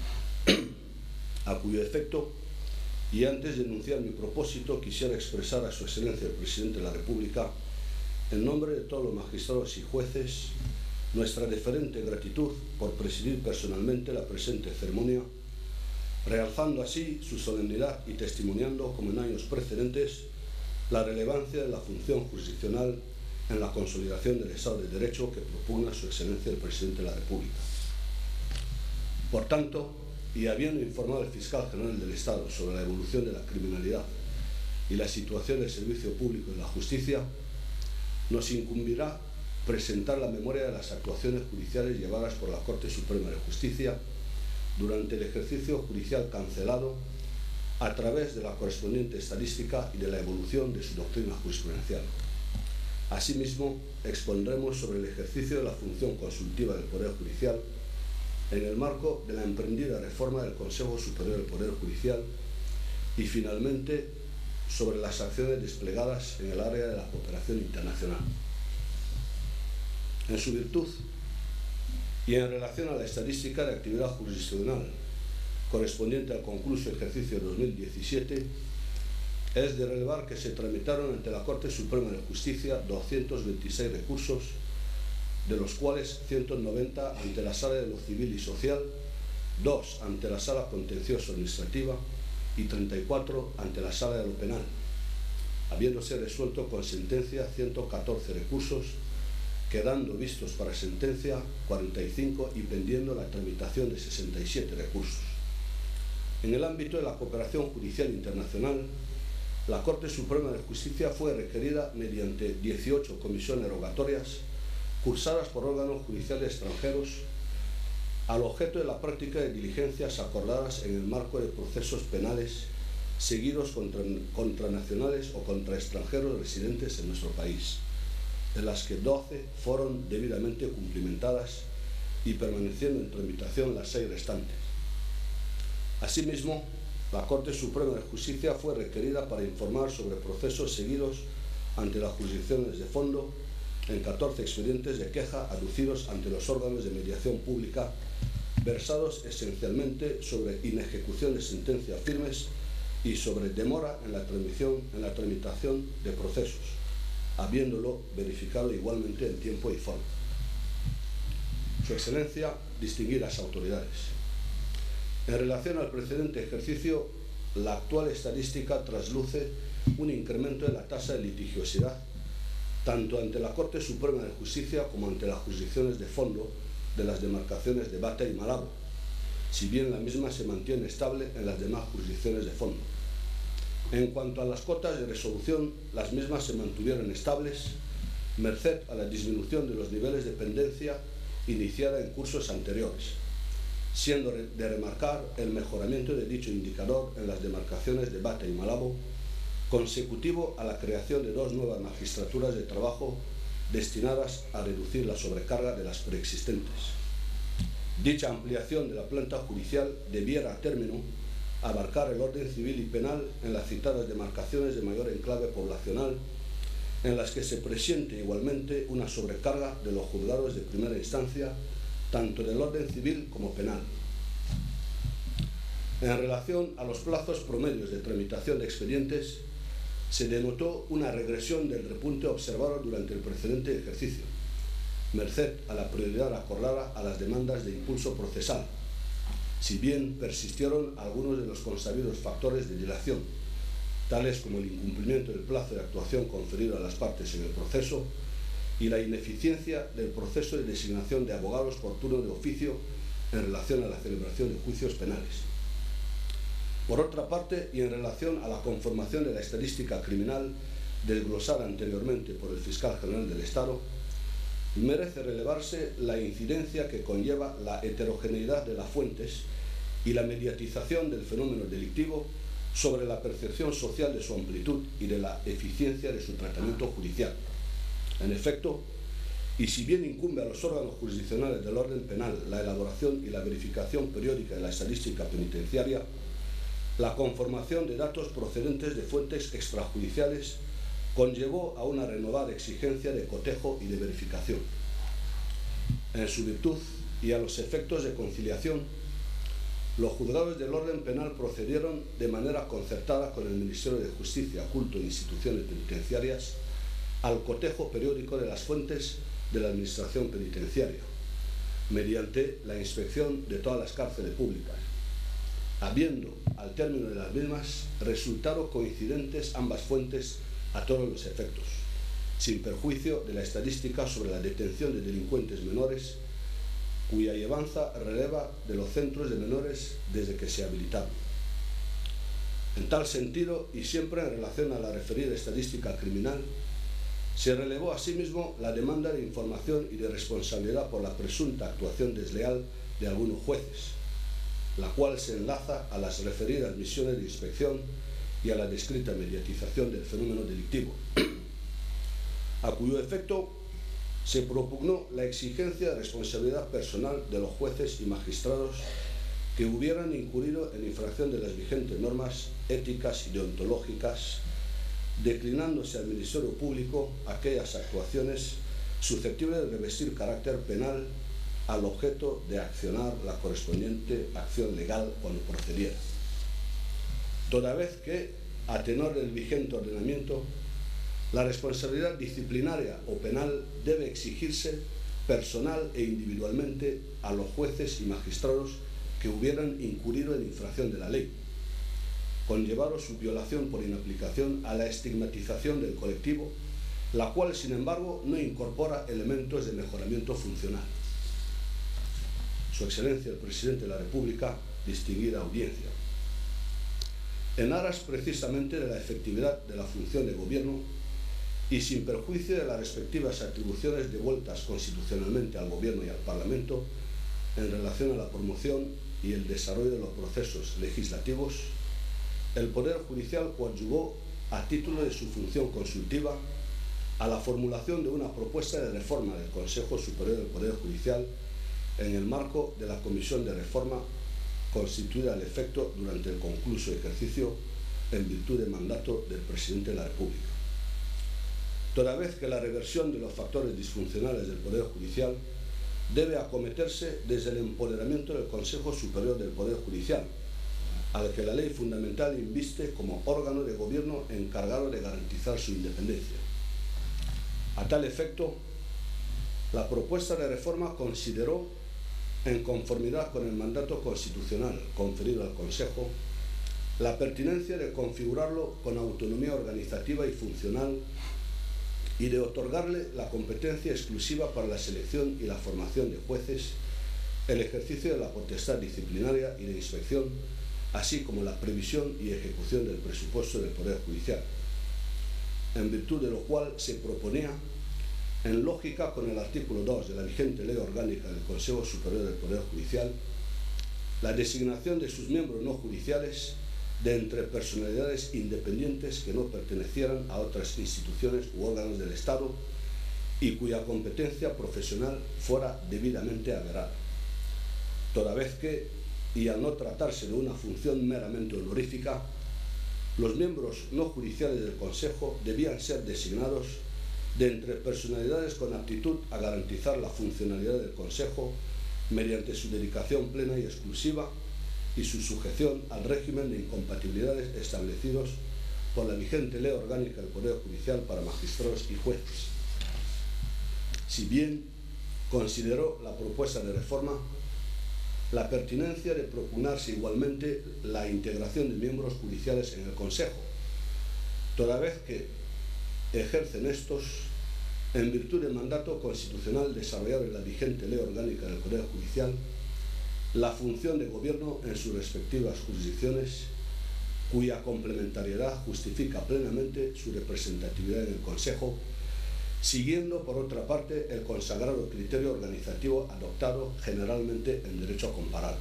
A cuyo efecto, y antes de enunciar mi propósito, quisiera expresar a Su Excelencia el Presidente de la República, en nombre de todos los magistrados y jueces, nuestra deferente gratitud por presidir personalmente la presente ceremonia, realzando así su solemnidad y testimoniando, como en años precedentes, la relevancia de la función jurisdiccional en la consolidación del Estado de Derecho que propugna Su Excelencia el Presidente de la República. Por tanto, y habiendo informado al Fiscal General del Estado sobre la evolución de la criminalidad y la situación del servicio público y la justicia, nos incumbirá presentar la memoria de las actuaciones judiciales llevadas por la Corte Suprema de Justicia durante el ejercicio judicial cancelado a través de la correspondiente estadística y de la evolución de su doctrina jurisprudencial. Asimismo, expondremos sobre el ejercicio de la función consultiva del Poder Judicial en el marco de la emprendida reforma del Consejo Superior del Poder Judicial y, finalmente, sobre las acciones desplegadas en el área de la cooperación internacional. En su virtud y en relación a la estadística de actividad jurisdiccional correspondiente al concluso ejercicio dos mil diecisiete, es de relevar que se tramitaron ante la Corte Suprema de Justicia doscientos veintiséis recursos, de los cuales ciento noventa ante la Sala de lo Civil y Social, dos ante la Sala Contencioso Administrativa y treinta y cuatro ante la Sala de lo Penal, habiéndose resuelto con sentencia ciento catorce recursos, quedando vistos para sentencia cuarenta y cinco y pendiendo la tramitación de sesenta y siete recursos. En el ámbito de la cooperación judicial internacional, la Corte Suprema de Justicia fue requerida mediante dieciocho comisiones rogatorias cursadas por órganos judiciales extranjeros al objeto de la práctica de diligencias acordadas en el marco de procesos penales seguidos contra, contra nacionales o contra extranjeros residentes en nuestro país, de las que doce fueron debidamente cumplimentadas y permaneciendo en tramitación las seis restantes. Asimismo, la Corte Suprema de Justicia fue requerida para informar sobre procesos seguidos ante las jurisdicciones de fondo en catorce expedientes de queja aducidos ante los órganos de mediación pública, versados esencialmente sobre inejecución de sentencias firmes y sobre demora en la, en la tramitación de procesos, habiéndolo verificado igualmente en tiempo y forma. Su Excelencia, distinguidas autoridades, en relación al precedente ejercicio, la actual estadística trasluce un incremento de la tasa de litigiosidad tanto ante la Corte Suprema de Justicia como ante las jurisdicciones de fondo de las demarcaciones de Bata y Malabo, si bien la misma se mantiene estable en las demás jurisdicciones de fondo. En cuanto a las cotas de resolución, las mismas se mantuvieron estables, merced a la disminución de los niveles de pendencia iniciada en cursos anteriores, siendo de remarcar el mejoramiento de dicho indicador en las demarcaciones de Bata y Malabo, consecutivo a la creación de dos nuevas magistraturas de trabajo destinadas a reducir la sobrecarga de las preexistentes. Dicha ampliación de la planta judicial debiera a término abarcar el orden civil y penal en las citadas demarcaciones de mayor enclave poblacional, en las que se presiente igualmente una sobrecarga de los juzgados de primera instancia, tanto del orden civil como penal. En relación a los plazos promedios de tramitación de expedientes, se denotó una regresión del repunte observado durante el precedente ejercicio, merced a la prioridad acordada a las demandas de impulso procesal, si bien persistieron algunos de los consabidos factores de dilación, tales como el incumplimiento del plazo de actuación conferido a las partes en el proceso y la ineficiencia del proceso de designación de abogados por turno de oficio en relación a la celebración de juicios penales. Por otra parte, y en relación a la conformación de la estadística criminal desglosada anteriormente por el Fiscal General del Estado, merece relevarse la incidencia que conlleva la heterogeneidad de las fuentes y la mediatización del fenómeno delictivo sobre la percepción social de su amplitud y de la eficiencia de su tratamiento judicial. En efecto, y si bien incumbe a los órganos jurisdiccionales del orden penal la elaboración y la verificación periódica de la estadística penitenciaria, la conformación de datos procedentes de fuentes extrajudiciales conllevó a una renovada exigencia de cotejo y de verificación. En su virtud y a los efectos de conciliación, los juzgados del orden penal procedieron de manera concertada con el Ministerio de Justicia, Culto e Instituciones Penitenciarias al cotejo periódico de las fuentes de la Administración Penitenciaria, mediante la inspección de todas las cárceles públicas, habiendo, al término de las mismas, resultado coincidentes ambas fuentes a todos los efectos, sin perjuicio de la estadística sobre la detención de delincuentes menores, cuya llevanza releva de los centros de menores desde que se habilitaron. En tal sentido, y siempre en relación a la referida estadística criminal, se relevó asimismo la demanda de información y de responsabilidad por la presunta actuación desleal de algunos jueces, la cual se enlaza a las referidas misiones de inspección y a la descrita mediatización del fenómeno delictivo, a cuyo efecto se propugnó la exigencia de responsabilidad personal de los jueces y magistrados que hubieran incurrido en infracción de las vigentes normas éticas y deontológicas, declinándose al Ministerio Público aquellas actuaciones susceptibles de revestir carácter penal al objeto de accionar la correspondiente acción legal cuando procediera. Toda vez que, a tenor del vigente ordenamiento, la responsabilidad disciplinaria o penal debe exigirse personal e individualmente a los jueces y magistrados que hubieran incurrido en infracción de la ley, conllevado su violación por inaplicación a la estigmatización del colectivo, la cual, sin embargo, no incorpora elementos de mejoramiento funcional. Su Excelencia el Presidente de la República, distinguida audiencia. en aras precisamente de la efectividad de la función de gobierno y sin perjuicio de las respectivas atribuciones devueltas constitucionalmente al Gobierno y al Parlamento en relación a la promoción y el desarrollo de los procesos legislativos, el Poder Judicial coadyuvó, a título de su función consultiva, a la formulación de una propuesta de reforma del Consejo Superior del Poder Judicial en el marco de la Comisión de Reforma constituida al efecto durante el concluso ejercicio en virtud del mandato del Presidente de la República. Toda vez que la reversión de los factores disfuncionales del Poder Judicial debe acometerse desde el empoderamiento del Consejo Superior del Poder Judicial, al que la ley fundamental inviste como órgano de gobierno encargado de garantizar su independencia. A tal efecto, la propuesta de reforma consideró, en conformidad con el mandato constitucional conferido al Consejo, la pertinencia de configurarlo con autonomía organizativa y funcional y de otorgarle la competencia exclusiva para la selección y la formación de jueces, el ejercicio de la potestad disciplinaria y de inspección, así como la previsión y ejecución del presupuesto del Poder Judicial, en virtud de lo cual se proponía, en lógica con el artículo dos de la vigente Ley Orgánica del Consejo Superior del Poder Judicial, la designación de sus miembros no judiciales de entre personalidades independientes que no pertenecieran a otras instituciones u órganos del Estado y cuya competencia profesional fuera debidamente averada, toda vez que, y al no tratarse de una función meramente honorífica, los miembros no judiciales del Consejo debían ser designados de entre personalidades con aptitud a garantizar la funcionalidad del Consejo mediante su dedicación plena y exclusiva y su sujeción al régimen de incompatibilidades establecidos por la vigente Ley Orgánica del Poder Judicial para magistrados y jueces. Si bien consideró la propuesta de reforma la pertinencia de propugnarse igualmente la integración de miembros judiciales en el Consejo, toda vez que ejercen estos, en virtud del mandato constitucional desarrollado en la vigente Ley Orgánica del Poder Judicial, la función de gobierno en sus respectivas jurisdicciones, cuya complementariedad justifica plenamente su representatividad en el Consejo, siguiendo, por otra parte, el consagrado criterio organizativo adoptado generalmente en derecho comparado.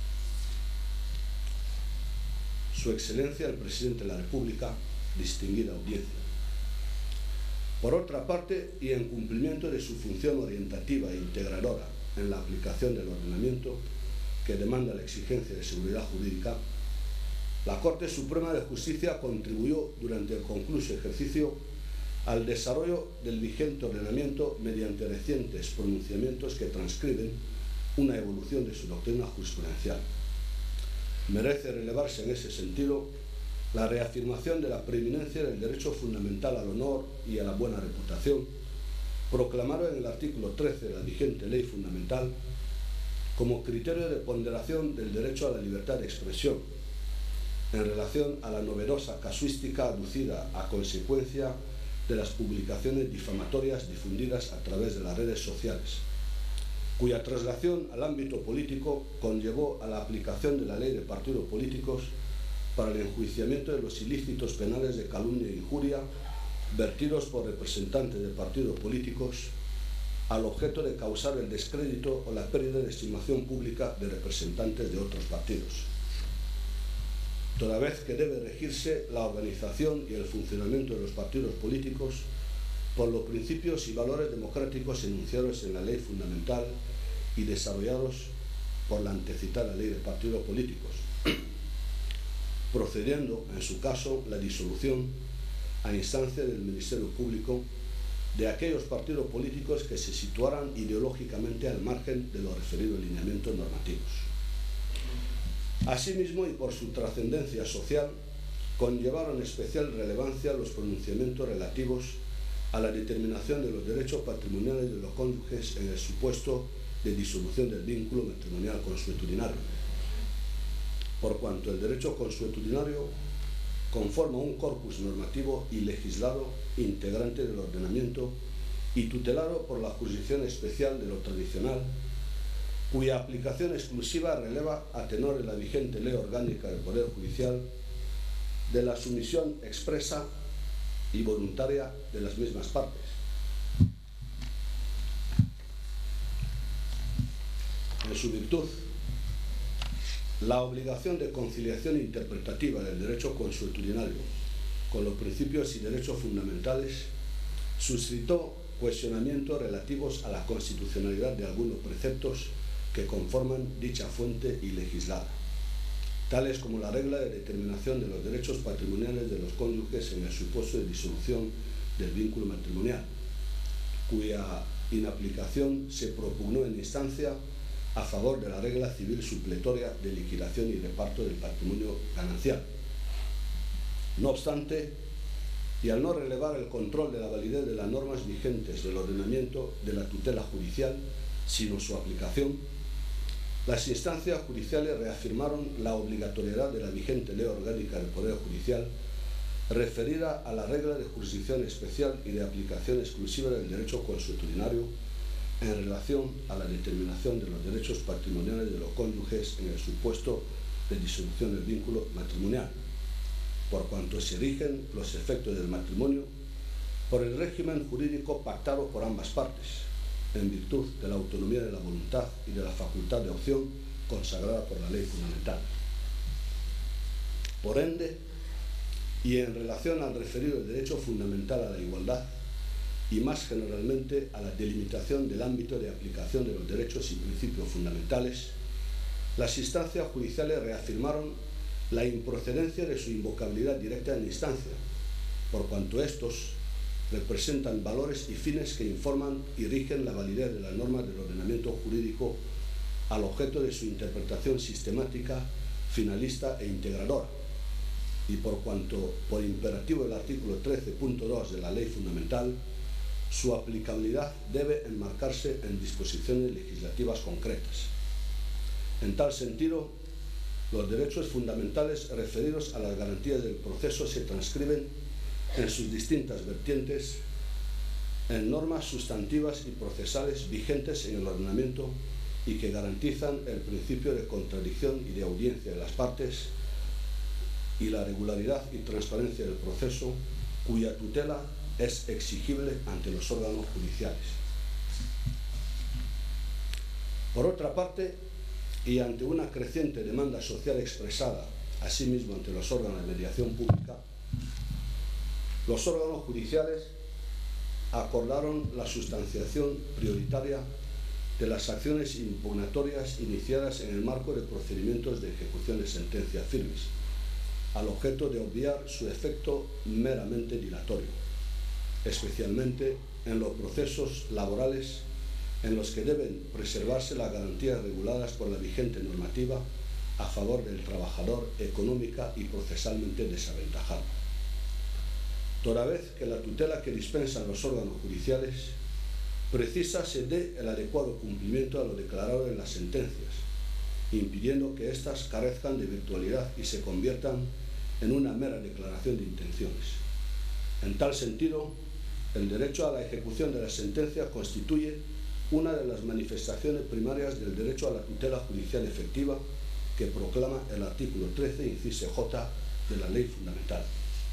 Su Excelencia el Presidente de la República, distinguida audiencia. Por otra parte, y en cumplimiento de su función orientativa e integradora en la aplicación del ordenamiento que demanda la exigencia de seguridad jurídica, la Corte Suprema de Justicia contribuyó durante el concluso ejercicio al desarrollo del vigente ordenamiento mediante recientes pronunciamientos que transcriben una evolución de su doctrina jurisprudencial. Merece relevarse en ese sentido la reafirmación de la preeminencia del derecho fundamental al honor y a la buena reputación, proclamado en el artículo trece de la vigente Ley Fundamental como criterio de ponderación del derecho a la libertad de expresión, en relación a la novedosa casuística aducida a consecuencia de las publicaciones difamatorias difundidas a través de las redes sociales, cuya traslación al ámbito político conllevó a la aplicación de la Ley de Partidos Políticos para el enjuiciamiento de los ilícitos penales de calumnia e injuria vertidos por representantes de partidos políticos al objeto de causar el descrédito o la pérdida de estimación pública de representantes de otros partidos, toda vez que debe regirse la organización y el funcionamiento de los partidos políticos por los principios y valores democráticos enunciados en la Ley Fundamental y desarrollados por la antecitada Ley de Partidos Políticos, procediendo, en su caso, la disolución a instancia del Ministerio Público de aquellos partidos políticos que se situaran ideológicamente al margen de los referidos lineamientos normativos. Asimismo, y por su trascendencia social, conllevaron especial relevancia los pronunciamientos relativos a la determinación de los derechos patrimoniales de los cónyuges en el supuesto de disolución del vínculo matrimonial consuetudinario, por cuanto el derecho consuetudinario conforma un corpus normativo y legislado integrante del ordenamiento y tutelado por la jurisdicción especial de lo tradicional, cuya aplicación exclusiva releva a tenor de la vigente Ley Orgánica del Poder Judicial de la sumisión expresa y voluntaria de las mismas partes. En su virtud, la obligación de conciliación interpretativa del derecho consuetudinario con los principios y derechos fundamentales suscitó cuestionamientos relativos a la constitucionalidad de algunos preceptos que conforman dicha fuente ilegislada, tales como la regla de determinación de los derechos patrimoniales de los cónyuges en el supuesto de disolución del vínculo matrimonial, cuya inaplicación se propugnó en instancia a favor de la regla civil supletoria de liquidación y reparto del patrimonio ganancial. No obstante, y al no relevar el control de la validez de las normas vigentes del ordenamiento de la tutela judicial, sino su aplicación, las instancias judiciales reafirmaron la obligatoriedad de la vigente Ley Orgánica del Poder Judicial referida a la regla de jurisdicción especial y de aplicación exclusiva del derecho consuetudinario en relación a la determinación de los derechos patrimoniales de los cónyuges en el supuesto de disolución del vínculo matrimonial, por cuanto se rigen los efectos del matrimonio por el régimen jurídico pactado por ambas partes, en virtud de la autonomía de la voluntad y de la facultad de opción consagrada por la ley fundamental. Por ende, y en relación al referido derecho fundamental a la igualdad, y más generalmente a la delimitación del ámbito de aplicación de los derechos y principios fundamentales, las instancias judiciales reafirmaron la improcedencia de su invocabilidad directa en instancia, por cuanto estos representan valores y fines que informan y rigen la validez de las normas del ordenamiento jurídico al objeto de su interpretación sistemática, finalista e integradora, y por cuanto, por imperativo del artículo trece punto dos de la Ley Fundamental, su aplicabilidad debe enmarcarse en disposiciones legislativas concretas. En tal sentido, los derechos fundamentales referidos a las garantías del proceso se transcriben en sus distintas vertientes en normas sustantivas y procesales vigentes en el ordenamiento y que garantizan el principio de contradicción y de audiencia de las partes y la regularidad y transparencia del proceso, cuya tutela es exigible ante los órganos judiciales. Por otra parte, y ante una creciente demanda social expresada, asimismo ante los órganos de mediación pública, los órganos judiciales acordaron la sustanciación prioritaria de las acciones impugnatorias iniciadas en el marco de procedimientos de ejecución de sentencias firmes, al objeto de obviar su efecto meramente dilatorio, especialmente en los procesos laborales en los que deben preservarse las garantías reguladas por la vigente normativa a favor del trabajador económica y procesalmente desaventajado. Toda vez que la tutela que dispensan los órganos judiciales precisa se dé el adecuado cumplimiento a lo declarado en las sentencias, impidiendo que éstas carezcan de virtualidad y se conviertan en una mera declaración de intenciones. En tal sentido, el derecho a la ejecución de la sentencia constituye una de las manifestaciones primarias del derecho a la tutela judicial efectiva que proclama el artículo trece, inciso J, de la Ley Fundamental.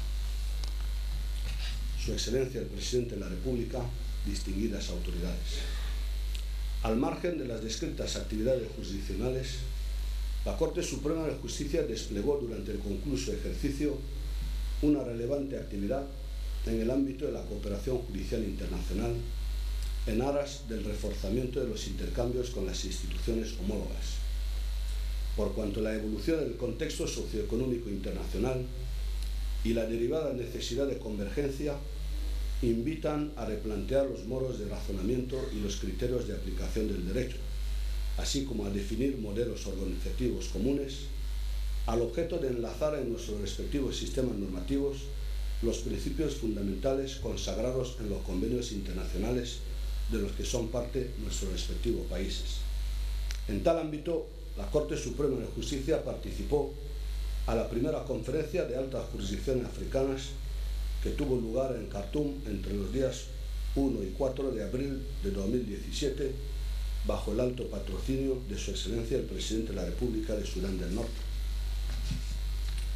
Su Excelencia el Presidente de la República, distinguidas autoridades. Al margen de las descritas actividades jurisdiccionales, la Corte Suprema de Justicia desplegó durante el concluso ejercicio una relevante actividad en el ámbito de la cooperación judicial internacional en aras del reforzamiento de los intercambios con las instituciones homólogas, por cuanto la evolución del contexto socioeconómico internacional y la derivada necesidad de convergencia invitan a replantear los modos de razonamiento y los criterios de aplicación del derecho, así como a definir modelos organizativos comunes, al objeto de enlazar en nuestros respectivos sistemas normativos los principios fundamentales consagrados en los convenios internacionales de los que son parte nuestros respectivos países. En tal ámbito, la Corte Suprema de Justicia participó a la primera conferencia de altas jurisdicciones africanas que tuvo lugar en Khartoum entre los días uno y cuatro de abril de dos mil diecisiete, bajo el alto patrocinio de Su Excelencia el Presidente de la República de Sudán del Norte.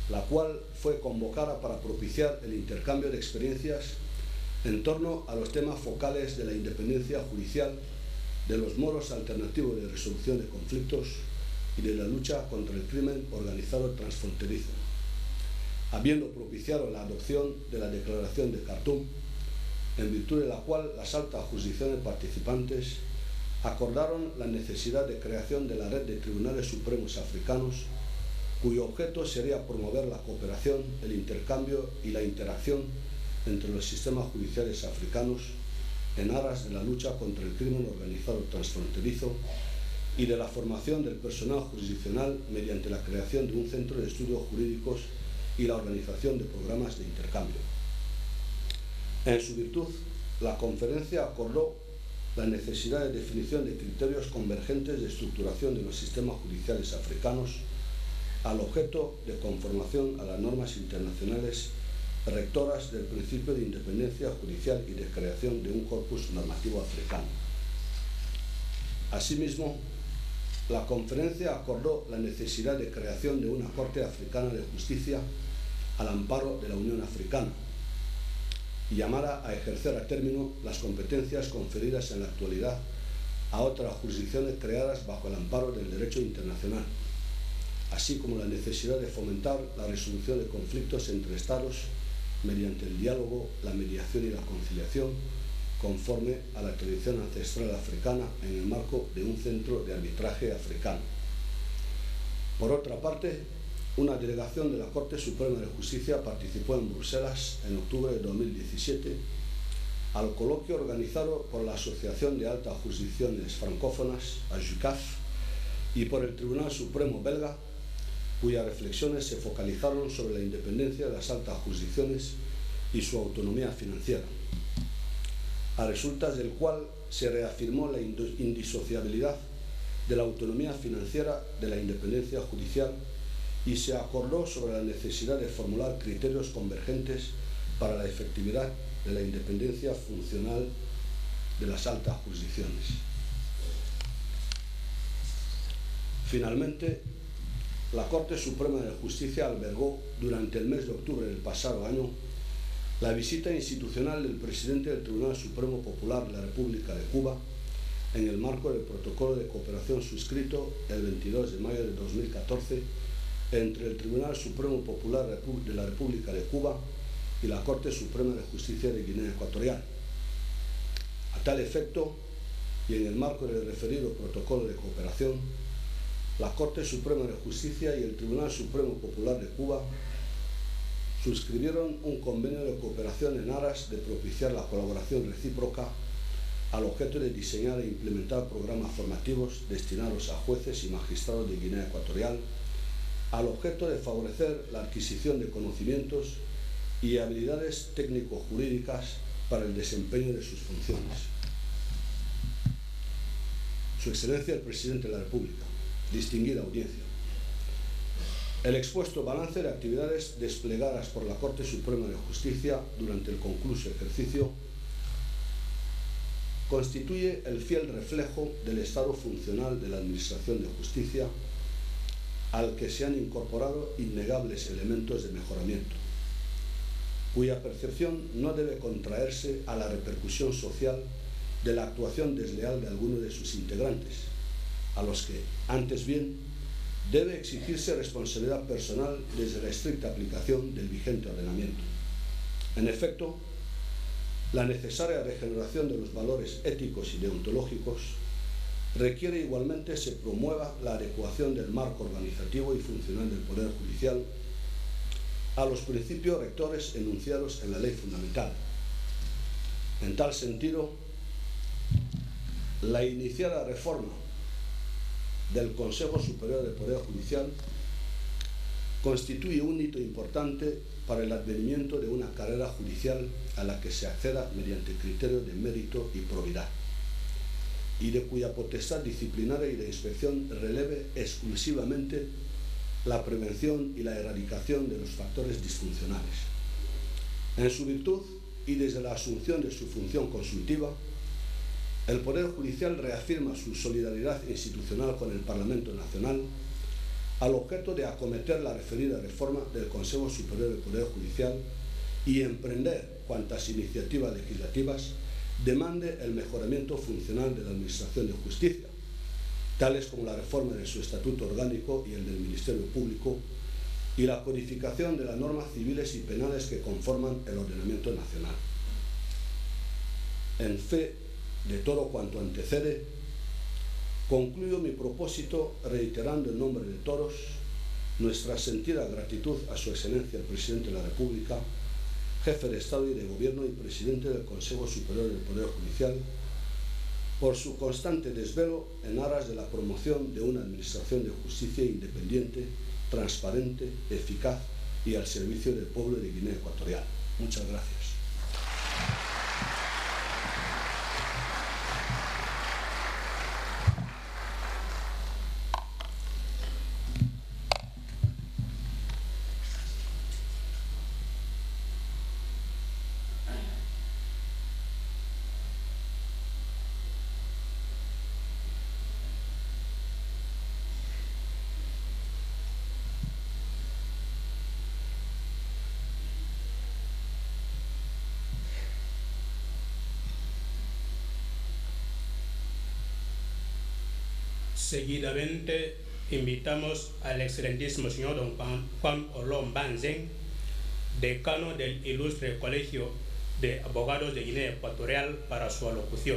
la cual fue convocada para propiciar el intercambio de experiencias en torno a los temas focales de la independencia judicial, de los modos alternativos de resolución de conflictos y de la lucha contra el crimen organizado transfronterizo, habiendo propiciado la adopción de la Declaración de Khartoum, en virtud de la cual las altas jurisdicciones participantes acordaron la necesidad de creación de la red de tribunales supremos africanos, cuyo objeto sería promover la cooperación, el intercambio y la interacción entre los sistemas judiciales africanos en aras de la lucha contra el crimen organizado transfronterizo y de la formación del personal jurisdiccional mediante la creación de un centro de estudios jurídicos y la organización de programas de intercambio. En su virtud, la conferencia acordó la necesidad de definición de criterios convergentes de estructuración de los sistemas judiciales africanos al objeto de conformación a las normas internacionales rectoras del principio de independencia judicial y de creación de un corpus normativo africano. Asimismo, la conferencia acordó la necesidad de creación de una Corte Africana de Justicia al amparo de la Unión Africana y llamara a ejercer a término las competencias conferidas en la actualidad a otras jurisdicciones creadas bajo el amparo del derecho internacional, así como la necesidad de fomentar la resolución de conflictos entre Estados mediante el diálogo, la mediación y la conciliación, conforme a la tradición ancestral africana en el marco de un centro de arbitraje africano. Por otra parte, una delegación de la Corte Suprema de Justicia participó en Bruselas en octubre de dos mil diecisiete al coloquio organizado por la Asociación de Altas Jurisdicciones Francófonas, A J U C A F, y por el Tribunal Supremo belga, cuyas reflexiones se focalizaron sobre la independencia de las altas jurisdicciones y su autonomía financiera, a resultas del cual se reafirmó la indisociabilidad de la autonomía financiera de la independencia judicial y se acordó sobre la necesidad de formular criterios convergentes para la efectividad de la independencia funcional de las altas jurisdicciones. Finalmente, la Corte Suprema de Justicia albergó durante el mes de octubre del pasado año la visita institucional del presidente del Tribunal Supremo Popular de la República de Cuba en el marco del protocolo de cooperación suscrito el veintidós de mayo de dos mil catorce entre el Tribunal Supremo Popular de la República de Cuba y la Corte Suprema de Justicia de Guinea Ecuatorial. A tal efecto, y en el marco del referido protocolo de cooperación, la Corte Suprema de Justicia y el Tribunal Supremo Popular de Cuba suscribieron un convenio de cooperación en aras de propiciar la colaboración recíproca al objeto de diseñar e implementar programas formativos destinados a jueces y magistrados de Guinea Ecuatorial, al objeto de favorecer la adquisición de conocimientos y habilidades técnico-jurídicas para el desempeño de sus funciones. Su Excelencia el Presidente de la República, distinguida audiencia. El expuesto balance de actividades desplegadas por la Corte Suprema de Justicia durante el concluso ejercicio constituye el fiel reflejo del estado funcional de la Administración de Justicia, al que se han incorporado innegables elementos de mejoramiento, cuya percepción no debe contraerse a la repercusión social de la actuación desleal de alguno de sus integrantes, a los que, antes bien, debe exigirse responsabilidad personal desde la estricta aplicación del vigente ordenamiento. En efecto, la necesaria regeneración de los valores éticos y deontológicos requiere igualmente se promueva la adecuación del marco organizativo y funcional del Poder Judicial a los principios rectores enunciados en la Ley Fundamental. En tal sentido, la iniciada reforma del Consejo Superior del Poder Judicial constituye un hito importante para el advenimiento de una carrera judicial a la que se acceda mediante criterios de mérito y probidad, y de cuya potestad disciplinaria y de inspección releve exclusivamente la prevención y la erradicación de los factores disfuncionales. En su virtud, y desde la asunción de su función consultiva, el Poder Judicial reafirma su solidaridad institucional con el Parlamento Nacional al objeto de acometer la referida reforma del Consejo Superior del Poder Judicial y emprender cuantas iniciativas legislativas demande el mejoramiento funcional de la Administración de Justicia, tales como la reforma de su estatuto orgánico y el del Ministerio Público y la codificación de las normas civiles y penales que conforman el ordenamiento nacional. En fe de todo cuanto antecede, concluyo mi propósito reiterando en nombre de todos nuestra sentida gratitud a Su Excelencia el Presidente de la República, Jefe de Estado y de Gobierno y Presidente del Consejo Superior del Poder Judicial, por su constante desvelo en aras de la promoción de una administración de justicia independiente, transparente, eficaz y al servicio del pueblo de Guinea Ecuatorial. Muchas gracias. Seguidamente, invitamos al excelentísimo señor don Juan Orlón Banzen, decano del Ilustre Colegio de Abogados de Guinea Ecuatorial, para su alocución.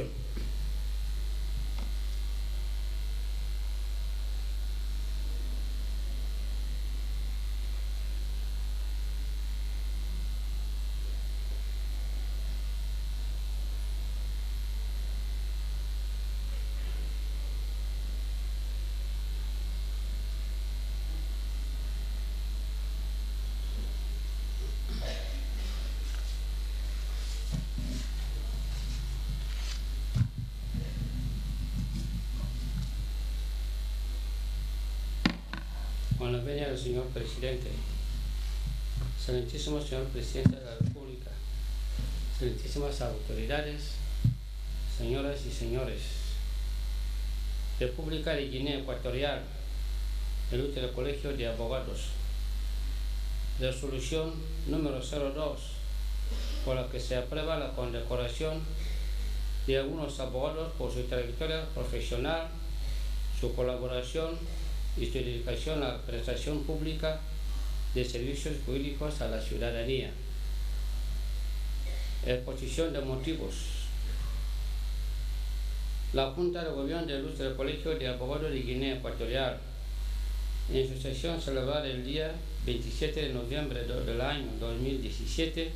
Con la venia del señor Presidente, excelentísimo señor Presidente de la República, excelentísimas autoridades, señoras y señores, República de Guinea Ecuatorial, el Ilustre Colegio de Abogados, resolución número cero dos, por la que se aprueba la condecoración de algunos abogados por su trayectoria profesional, su colaboración y su dedicación a la prestación pública de servicios jurídicos a la ciudadanía. Exposición de motivos. La Junta de Gobierno del Ilustre Colegio de Abogados de Guinea Ecuatorial, en su sesión celebrada el día veintisiete de noviembre del año dos mil diecisiete,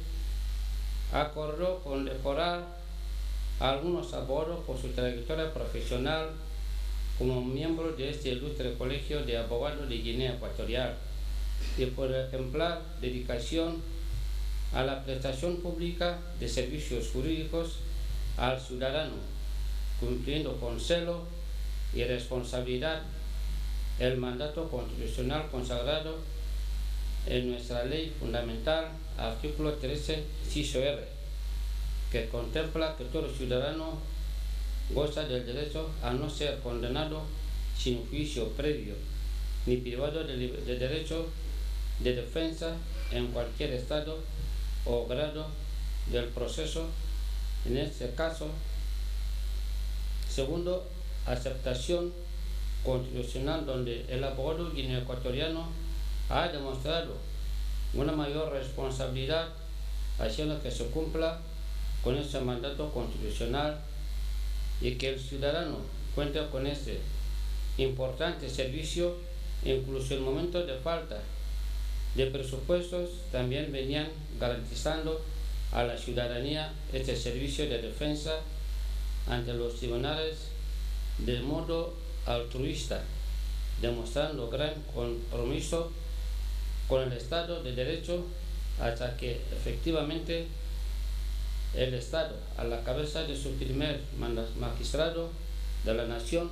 acordó condecorar a algunos abogados por su trayectoria profesional como miembros de este Ilustre Colegio de Abogados de Guinea Ecuatorial y por ejemplar dedicación a la prestación pública de servicios jurídicos al ciudadano, cumpliendo con celo y responsabilidad el mandato constitucional consagrado en nuestra ley fundamental, artículo trece, inciso R, que contempla que todo ciudadano goza del derecho a no ser condenado sin juicio previo, ni privado de, de derecho de defensa en cualquier estado o grado del proceso. En este caso, segundo, aceptación constitucional donde el abogado guineoecuatoriano ha demostrado una mayor responsabilidad haciendo que se cumpla con ese mandato constitucional y que el ciudadano cuente con este importante servicio, incluso en momentos de falta de presupuestos, también venían garantizando a la ciudadanía este servicio de defensa ante los tribunales de modo altruista, demostrando gran compromiso con el Estado de Derecho hasta que efectivamente el Estado, a la cabeza de su primer magistrado de la Nación,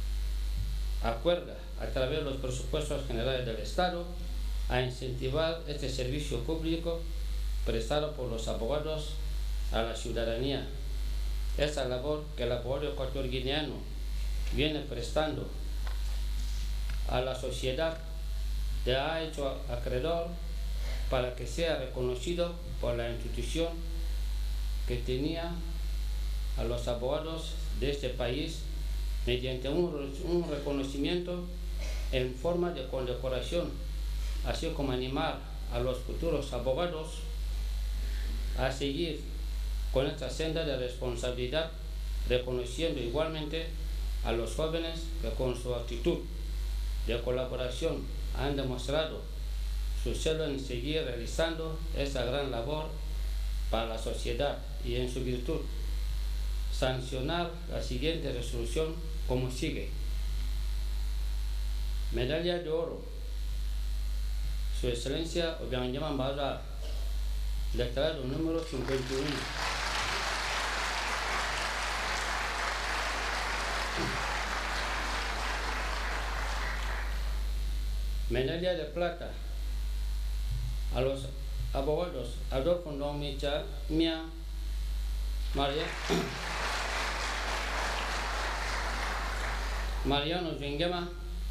acuerda a través de los presupuestos generales del Estado a incentivar este servicio público prestado por los abogados a la ciudadanía. Esa labor que el abogado ecuatoriano viene prestando a la sociedad te ha hecho acreedor para que sea reconocido por la institución que tenía a los abogados de este país mediante un, un reconocimiento en forma de condecoración, así como animar a los futuros abogados a seguir con esta senda de responsabilidad, reconociendo igualmente a los jóvenes que con su actitud de colaboración han demostrado su celo en seguir realizando esta gran labor para la sociedad, y en su virtud sancionar la siguiente resolución como sigue. Medalla de oro, Su Excelencia Obiang-Yema Mbaza, declarado número cincuenta y uno. Medalla de plata a los abogados Adolfo Ndong Mia Maria Mariano Obiang-Yema,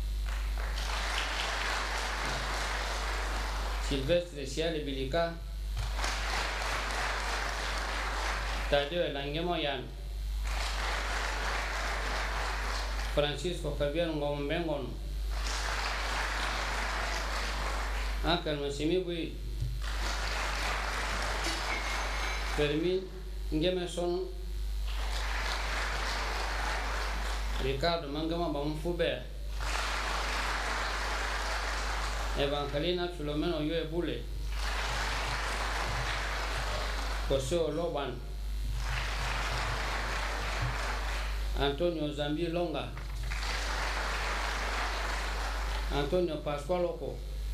Silvestre Siale Bilika, Tadeo Elangemo Yan, Francisco Javier Ngombengon, Ángel Masimibui, Fermín Ngemeson, Ricardo Mangama Bamfube, Evangelina Filomeno Yue Bule, José Oloban, Antonio Zambi Longa, Antonio Pascualoco,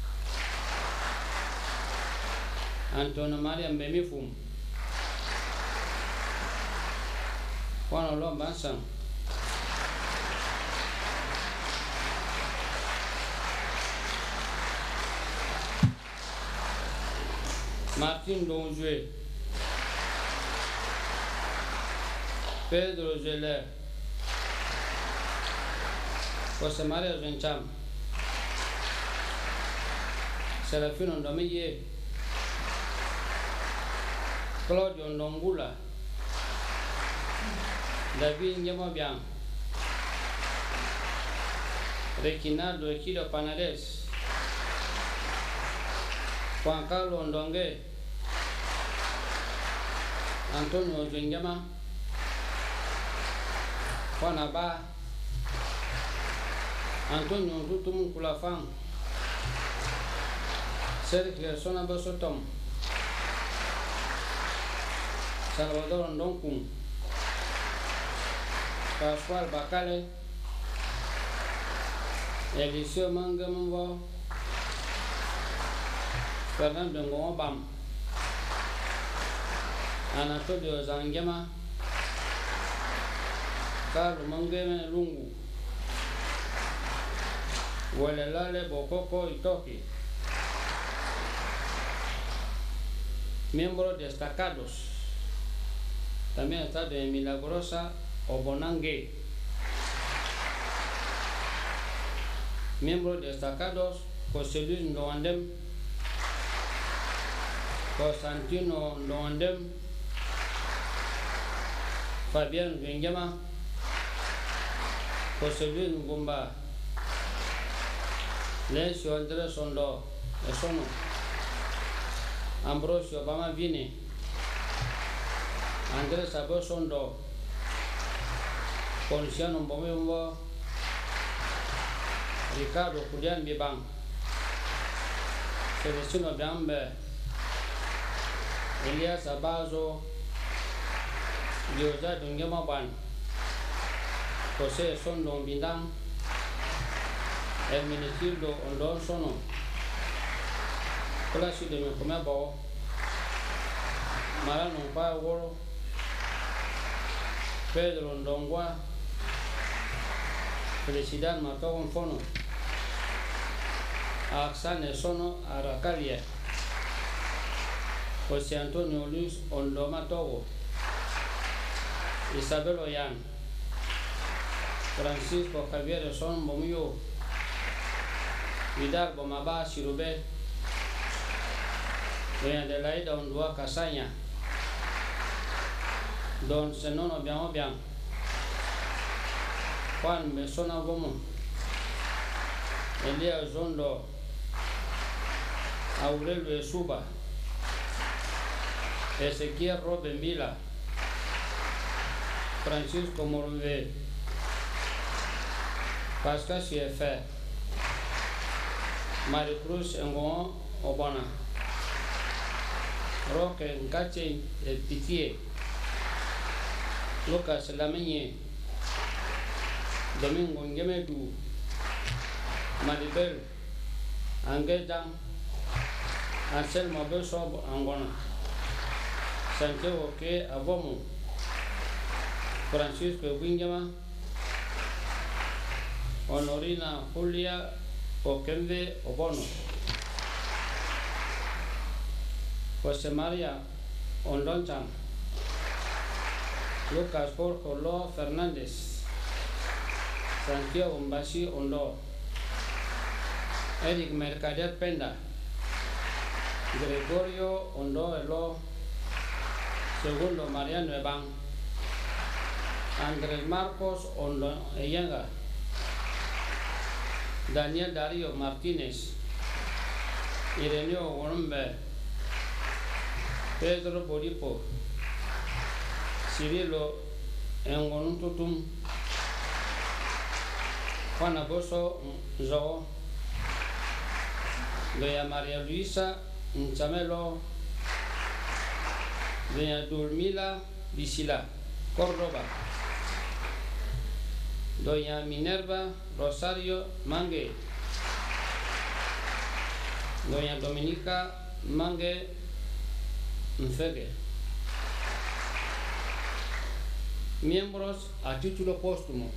Antonio Maria Mbemifum, Juan Olom Bansan, Martin Donjue, Pedro Zeller, José María Zencham, Serafino Ndomeye, Claudio Ndongula, David Nyemobiang, Reginaldo Equido Panades, Juan Carlos Ndongue, Antonio Obiang-Yema, Juan Abba, Antonio Ndutum Kulafang, Sergio Sona Bosotom, Salvador Ndongkung, Pascual Bacale, Eliseo Mangambo, Fernando Ngomobam, Anatolio Zangema, Carlos Mangeme Lungu, Huelelale Bokoko Itoki. Miembros destacados. También está de Milagrosa Obonangue. Miembros destacados: José Luis Ndowandem, Constantino Ndowandem, Fabián Obiang-Yema, José Luis Ngumba, Lencio Andrés Sondo Esono, Ambrosio Bama Vini, Andrés Abo Sondo, Ponciano Mbomembo, Ricardo Julián Bibang, Celestino Biambe, Elias Abazo, Diosa Dungemaban, José Sondo Bindang, Hermenegildo Ondon Sono, Plácido Mecomebo, Marano Paworo, Pedro Ndongwa, Felicidad Matogon Fono, Axane Sono Aracalia, José Antonio Luis Ondoma Togo, Isabel Oyan, Francisco Javier Son Bomio, Vidal Bomaba Shirube, Doña Adelaida Ondua Casaña, Don Senono Bian Obian, Juan Mesona Gomo, Elia Zondo, Aurelio Suba, Ezequiel Robin Vila, Francisco Morve, Pascal Chiefer, Maricruz Ngon Obana, Roque Nkache Pitié, Lucas Lamenye, Domingo Ngemedu, Maribel Angedam, Anselmo Beso Angona, Santiago Ke Abomo, Francisco Wingama, Honorina Julia Okembe Obono, José María Ondonchan, Lucas Jorge Lo Fernández, Santiago Mbasi Ondo, Eric Mercader Penda, Gregorio Ondo Elo, Segundo Mariano Eban, Andrés Marcos Ondo Eyenga, Daniel Darío Martínez, Ireneo Gorombe, Pedro Boripo, Cirilo Engonuntutum, Juan Agoso Zo, Doña María Luisa Nchamelo, Doña Dulmila Visila, Córdoba, Doña Minerva Rosario Mangue, Doña Dominica Mangue Nfegue. Miembros a título póstumo: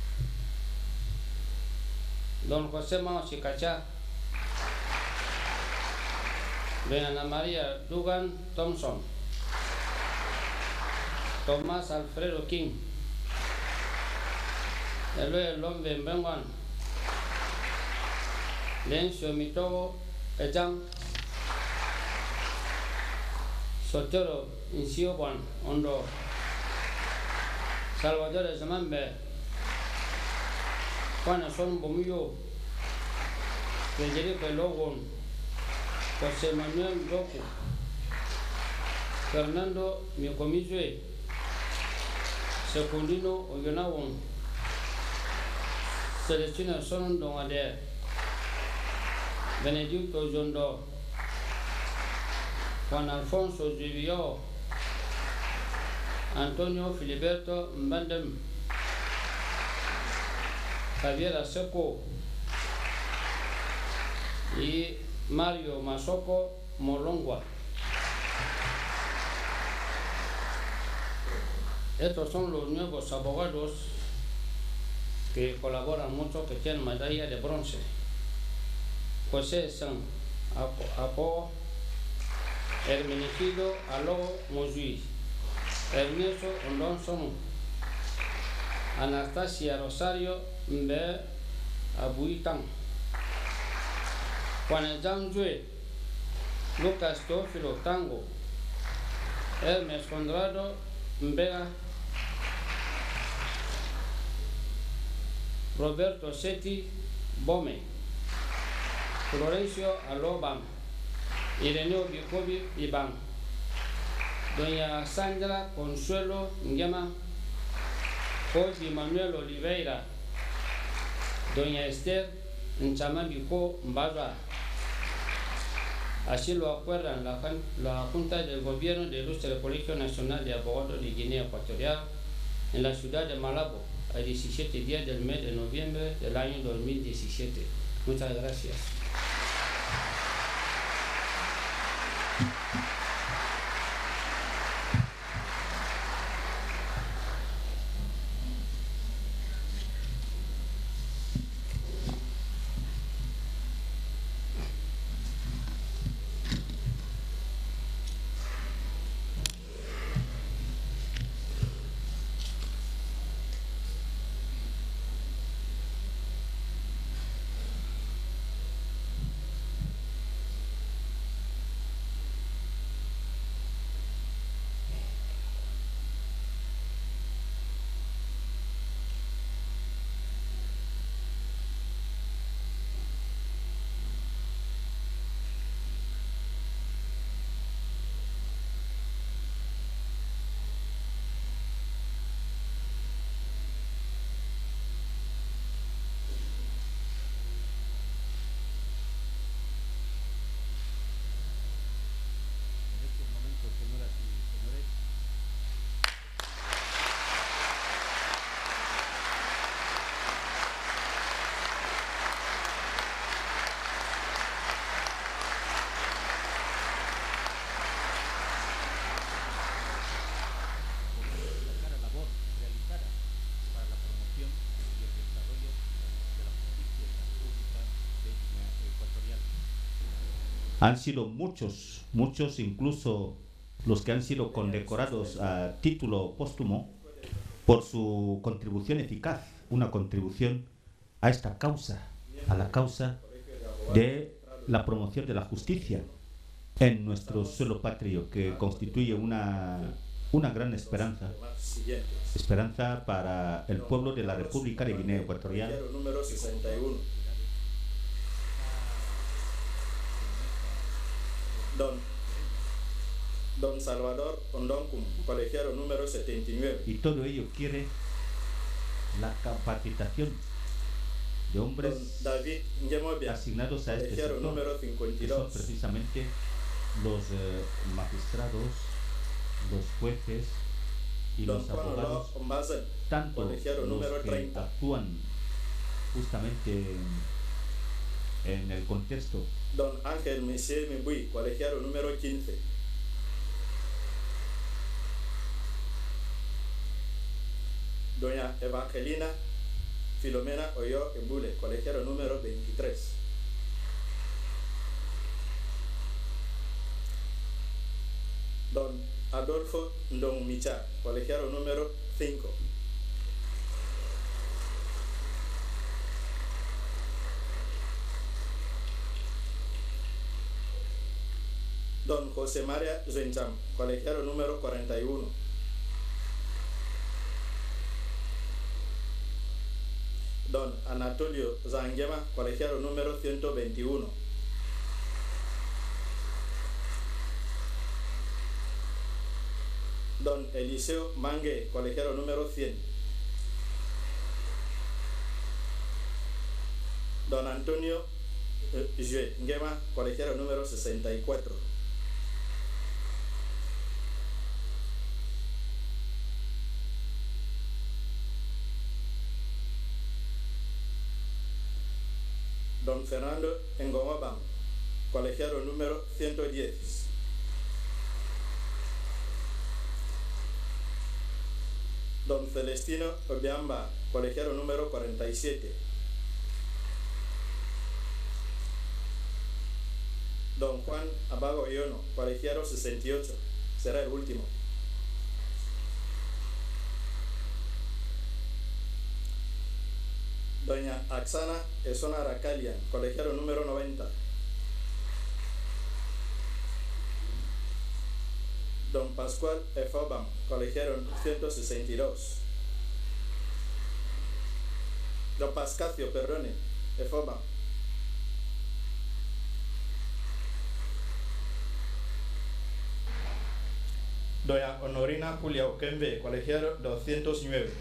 Don José Mao Chicachá, Doña Ana María Dugan Thompson, Tomás Alfredo King, Eloy Lombe Mbenwan, Lencio Mitogo Ejang, Sotero Insioban Ondo, Salvador Zamambe, Juan Son Bomuyo, Federico Logon, José Manuel Doku, Fernando Miokomizwe, Secundino Oyonawon, Celestina Son Dongade, Benedicto Jondo, Juan Alfonso Zubio, Antonio Filiberto Mbandem, Javier Seco y Mario Masoko Molongua. Estos son los nuevos abogados que colaboran mucho, que tienen medalla de bronce. José San Apo, Hermenegildo Alo Mozui, Ernesto Ondonson, Anastasia Rosario Mbe Abuitan, Juan Zhangzue, Lucas Teófilo Tango, Hermes Conrado Mbega, Roberto Seti Bome, Florencio Alobam, Ireneo Bicobi Iban, Doña Sandra Consuelo Ngema, José Manuel Oliveira, Doña Esther Nchamambico Mbaza. Así lo acuerdan la, la Junta del Gobierno del Ilustre Colegio Nacional de Abogados de Guinea Ecuatorial en la ciudad de Malabo, a diecisiete días del mes de noviembre del año dos mil diecisiete. Muchas gracias. Han sido muchos, muchos incluso los que han sido condecorados a título póstumo por su contribución eficaz, una contribución a esta causa, a la causa de la promoción de la justicia en nuestro suelo patrio, que constituye una, una gran esperanza, esperanza para el pueblo de la República de Guinea Ecuatorial. Número sesenta y uno. Don, don Salvador Ondoncum, colegiado número setenta y nueve. Y todo ello quiere la capacitación de hombres don David Ngemovia, asignados a este sector, número cincuenta y dos. que son precisamente los eh, magistrados, los jueces y don los Juan abogados, Olo Ombazen, tanto colegiado los número que treinta. actúan justamente en, en el contexto. Don Ángel Michel Mibui, colegiado número quince. Doña Evangelina Filomena Oyo Embule, colegiado número veintitrés. Don Adolfo Don Micha, colegiado número cinco. Don José María Zencham, colegiado número cuarenta y uno. Don Anatolio Zanguema, colegiado número ciento veintiuno. Don Eliseo Mangue, colegiado número cien. Don Antonio Jue Nguema, colegiado número sesenta y cuatro. Don Fernando Ngomobam, colegiado número ciento diez. Don Celestino Obiamba, colegiado número cuarenta y siete. Don Juan Abago Iono, colegiado sesenta y ocho. Será el último. Doña Axana Esona Racalian, colegiado número noventa. Don Pascual Efobam, colegiado ciento sesenta y dos. Don Pascacio, perdone, Efobam. Doña Honorina Julia Okembe, colegiado doscientos nueve.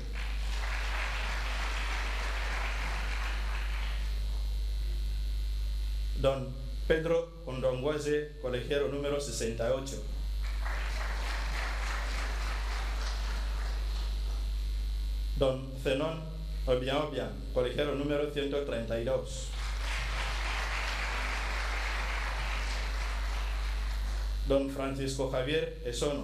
Don Pedro Ondonguaze, colegiado número sesenta y ocho. Don Zenón Obian Obian, colegiado número ciento treinta y dos. Don Francisco Javier Esono.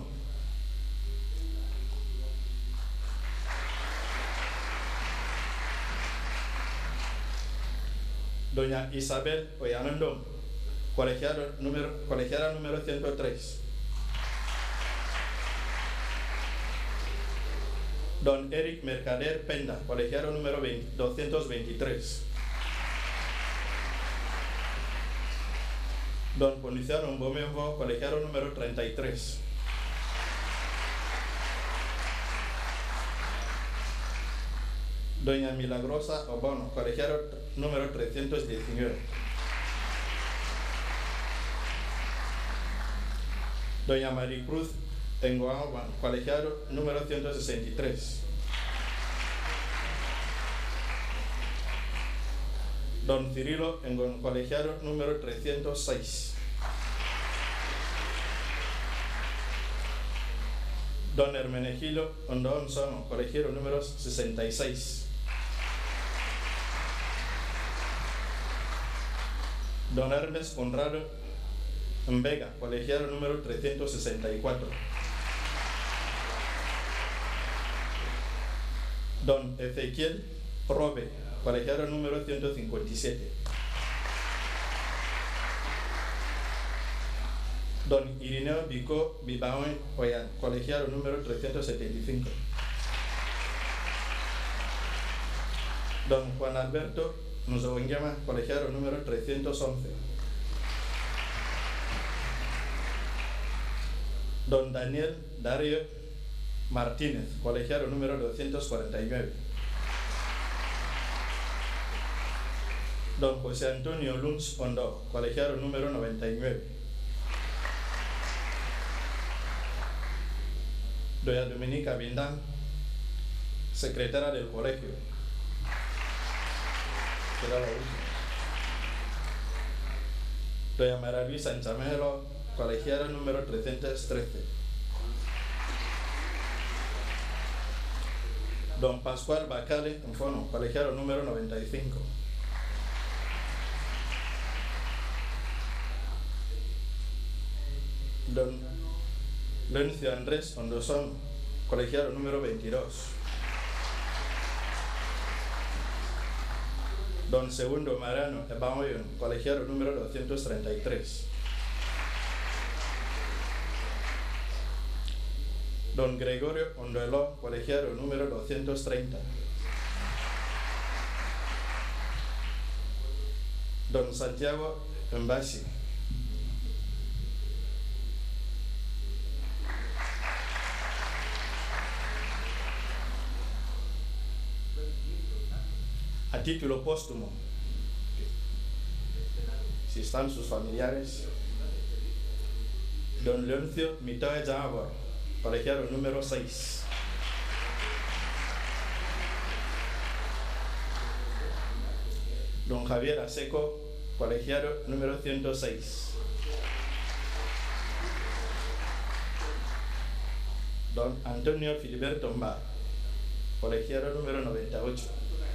Doña Isabel Oyanondom, colegiado número, colegiada número ciento tres. Don Eric Mercader Penda, colegiado número doscientos veintitrés. Don Ponciano Mbomembo, colegiado número treinta y tres. Doña Milagrosa Obono, colegiado número trescientos diecinueve. Doña Maricruz Tengoaban, colegiado número ciento sesenta y tres. Don Cirilo Engon, colegiado número trescientos seis. Don Hermenegildo Ondón Sono, colegiado número sesenta y seis. Don Hermes Conrado Vega, colegiado número trescientos sesenta y cuatro. Don Ezequiel Probe, colegiado número ciento cincuenta y siete. Don Irineo Vico Bibaón Oyan, colegiado número trescientos setenta y cinco. Don Juan Alberto Nzobonguema, colegiado número trescientos once. Don Daniel Dario Martínez, colegiado número doscientos cuarenta y nueve. Don José Antonio Lunch Ondo, colegiado número noventa y nueve. Doña Dominica Bindán, secretaria del colegio. Será la última. Doña María Luisa Enchamelo, colegiada número trescientos trece. Don Pascual Bacale Enfono, colegiado número noventa y cinco. Don Lencio Andrés Ondosón, colegiado número veintidós. Don Segundo Marano Ebaoyon, colegiado número doscientos treinta y tres. Don Gregorio Onduelo, colegiado número doscientos treinta. Don Santiago Mbasi. A título póstumo, si están sus familiares, Don Leoncio Mitoe Jabor, colegiado número seis. Don Javier Aseco, colegiado número ciento seis. Don Antonio Filiberto Mba, colegiado número noventa y ocho.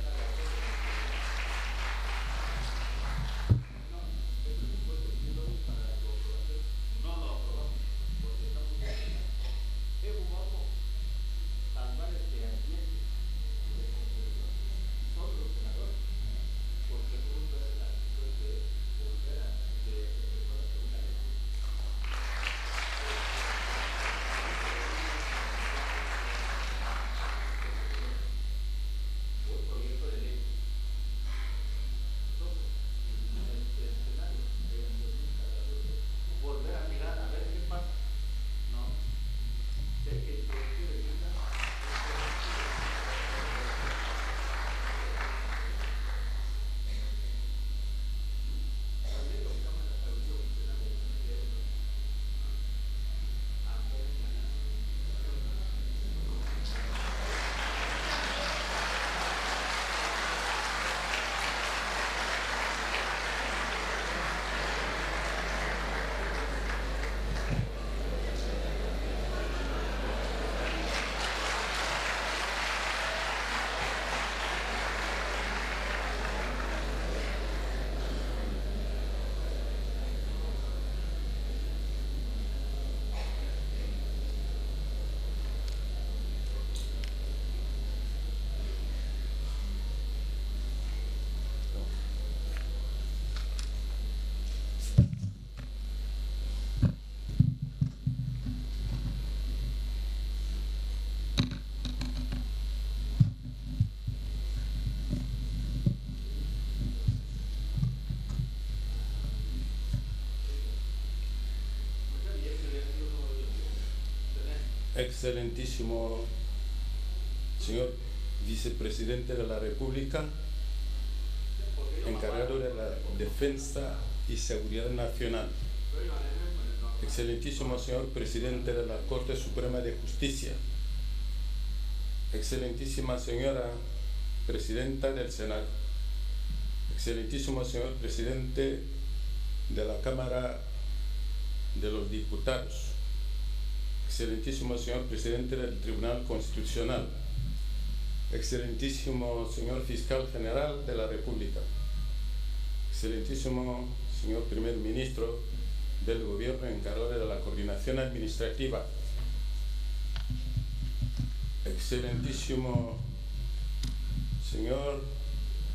Excelentísimo señor vicepresidente de la República, encargado de la defensa y seguridad nacional, excelentísimo señor presidente de la Corte Suprema de Justicia, excelentísima señora presidenta del Senado, excelentísimo señor presidente de la Cámara de los Diputados, excelentísimo señor presidente del Tribunal Constitucional, excelentísimo señor fiscal general de la República, excelentísimo señor primer ministro del gobierno encargado de la coordinación administrativa, excelentísimo señor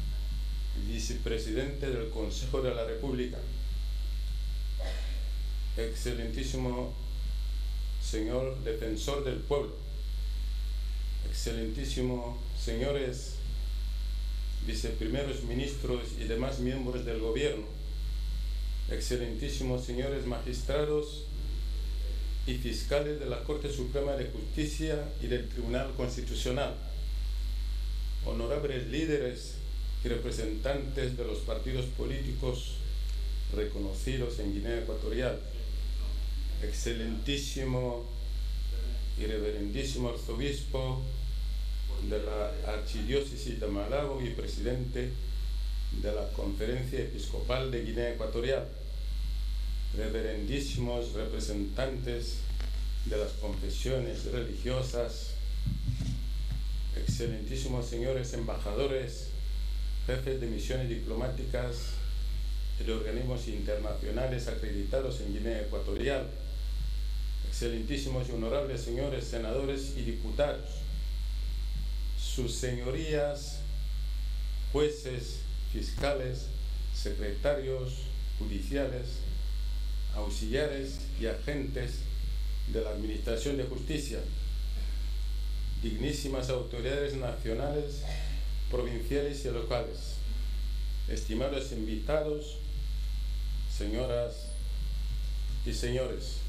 vicepresidente del Consejo de la República, excelentísimo señor defensor del pueblo, excelentísimo señores viceprimeros ministros y demás miembros del gobierno, excelentísimos señores magistrados y fiscales de la Corte Suprema de Justicia y del Tribunal Constitucional, honorables líderes y representantes de los partidos políticos reconocidos en Guinea Ecuatorial, excelentísimo y reverendísimo arzobispo de la Archidiócesis de Malabo y presidente de la Conferencia Episcopal de Guinea Ecuatorial, reverendísimos representantes de las confesiones religiosas, excelentísimos señores embajadores, jefes de misiones diplomáticas y de organismos internacionales acreditados en Guinea Ecuatorial, excelentísimos y honorables señores senadores y diputados, sus señorías, jueces, fiscales, secretarios judiciales, auxiliares y agentes de la Administración de Justicia, dignísimas autoridades nacionales, provinciales y locales, estimados invitados, señoras y señores.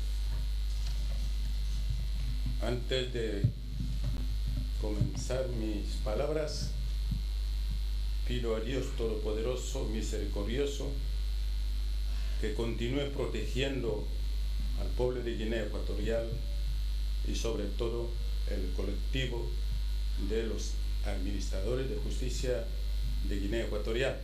Antes de comenzar mis palabras, pido a Dios Todopoderoso, Misericordioso, que continúe protegiendo al pueblo de Guinea Ecuatorial y sobre todo el colectivo de los administradores de justicia de Guinea Ecuatorial.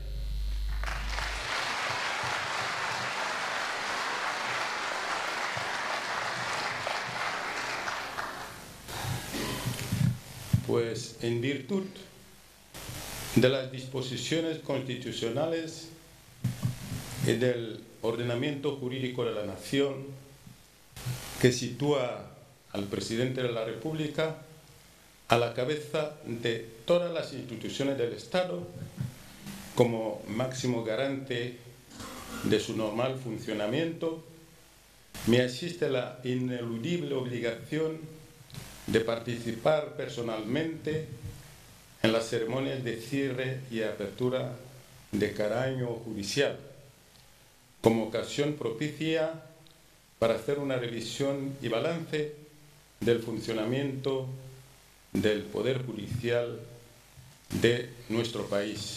Pues en virtud de las disposiciones constitucionales y del ordenamiento jurídico de la nación que sitúa al presidente de la República a la cabeza de todas las instituciones del Estado como máximo garante de su normal funcionamiento, me asiste la ineludible obligación de participar personalmente en las ceremonias de cierre y apertura de cada año judicial, como ocasión propicia para hacer una revisión y balance del funcionamiento del Poder Judicial de nuestro país.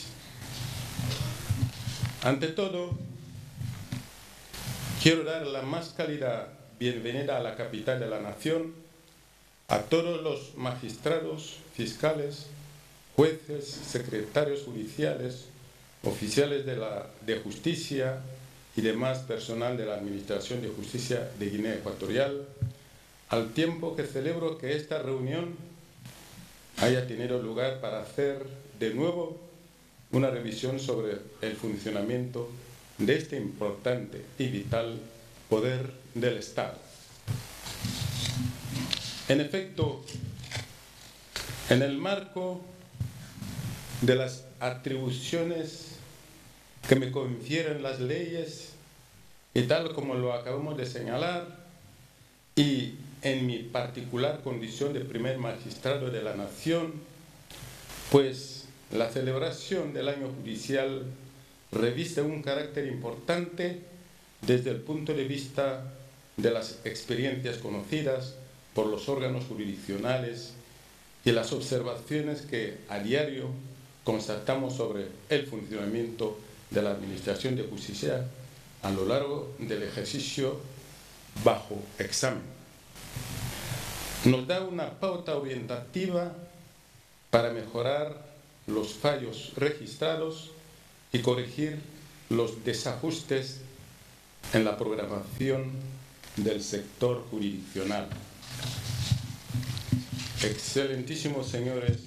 Ante todo, quiero dar la más cálida bienvenida a la capital de la nación a todos los magistrados, fiscales, jueces, secretarios judiciales, oficiales de, la, de justicia y demás personal de la Administración de Justicia de Guinea Ecuatorial, al tiempo que celebro que esta reunión haya tenido lugar para hacer de nuevo una revisión sobre el funcionamiento de este importante y vital poder del Estado. En efecto, en el marco de las atribuciones que me confieren las leyes y tal como lo acabamos de señalar, y en mi particular condición de primer magistrado de la nación, pues la celebración del año judicial reviste un carácter importante desde el punto de vista de las experiencias conocidas por los órganos jurisdiccionales y las observaciones que a diario constatamos sobre el funcionamiento de la Administración de Justicia a lo largo del ejercicio bajo examen. Nos da una pauta orientativa para mejorar los fallos registrados y corregir los desajustes en la programación del sector jurisdiccional. Excelentísimos señores,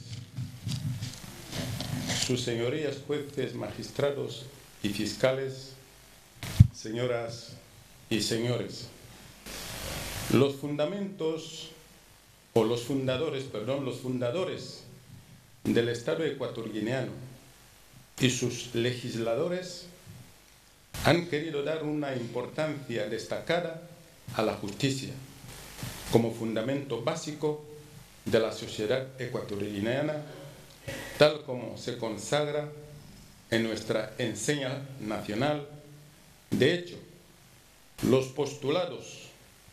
sus señorías jueces, magistrados y fiscales, señoras y señores, los fundamentos, o los fundadores, perdón, los fundadores del Estado ecuatoriano y sus legisladores han querido dar una importancia destacada a la justicia como fundamento básico de la sociedad ecuatoriana, tal como se consagra en nuestra enseña nacional. De hecho, los postulados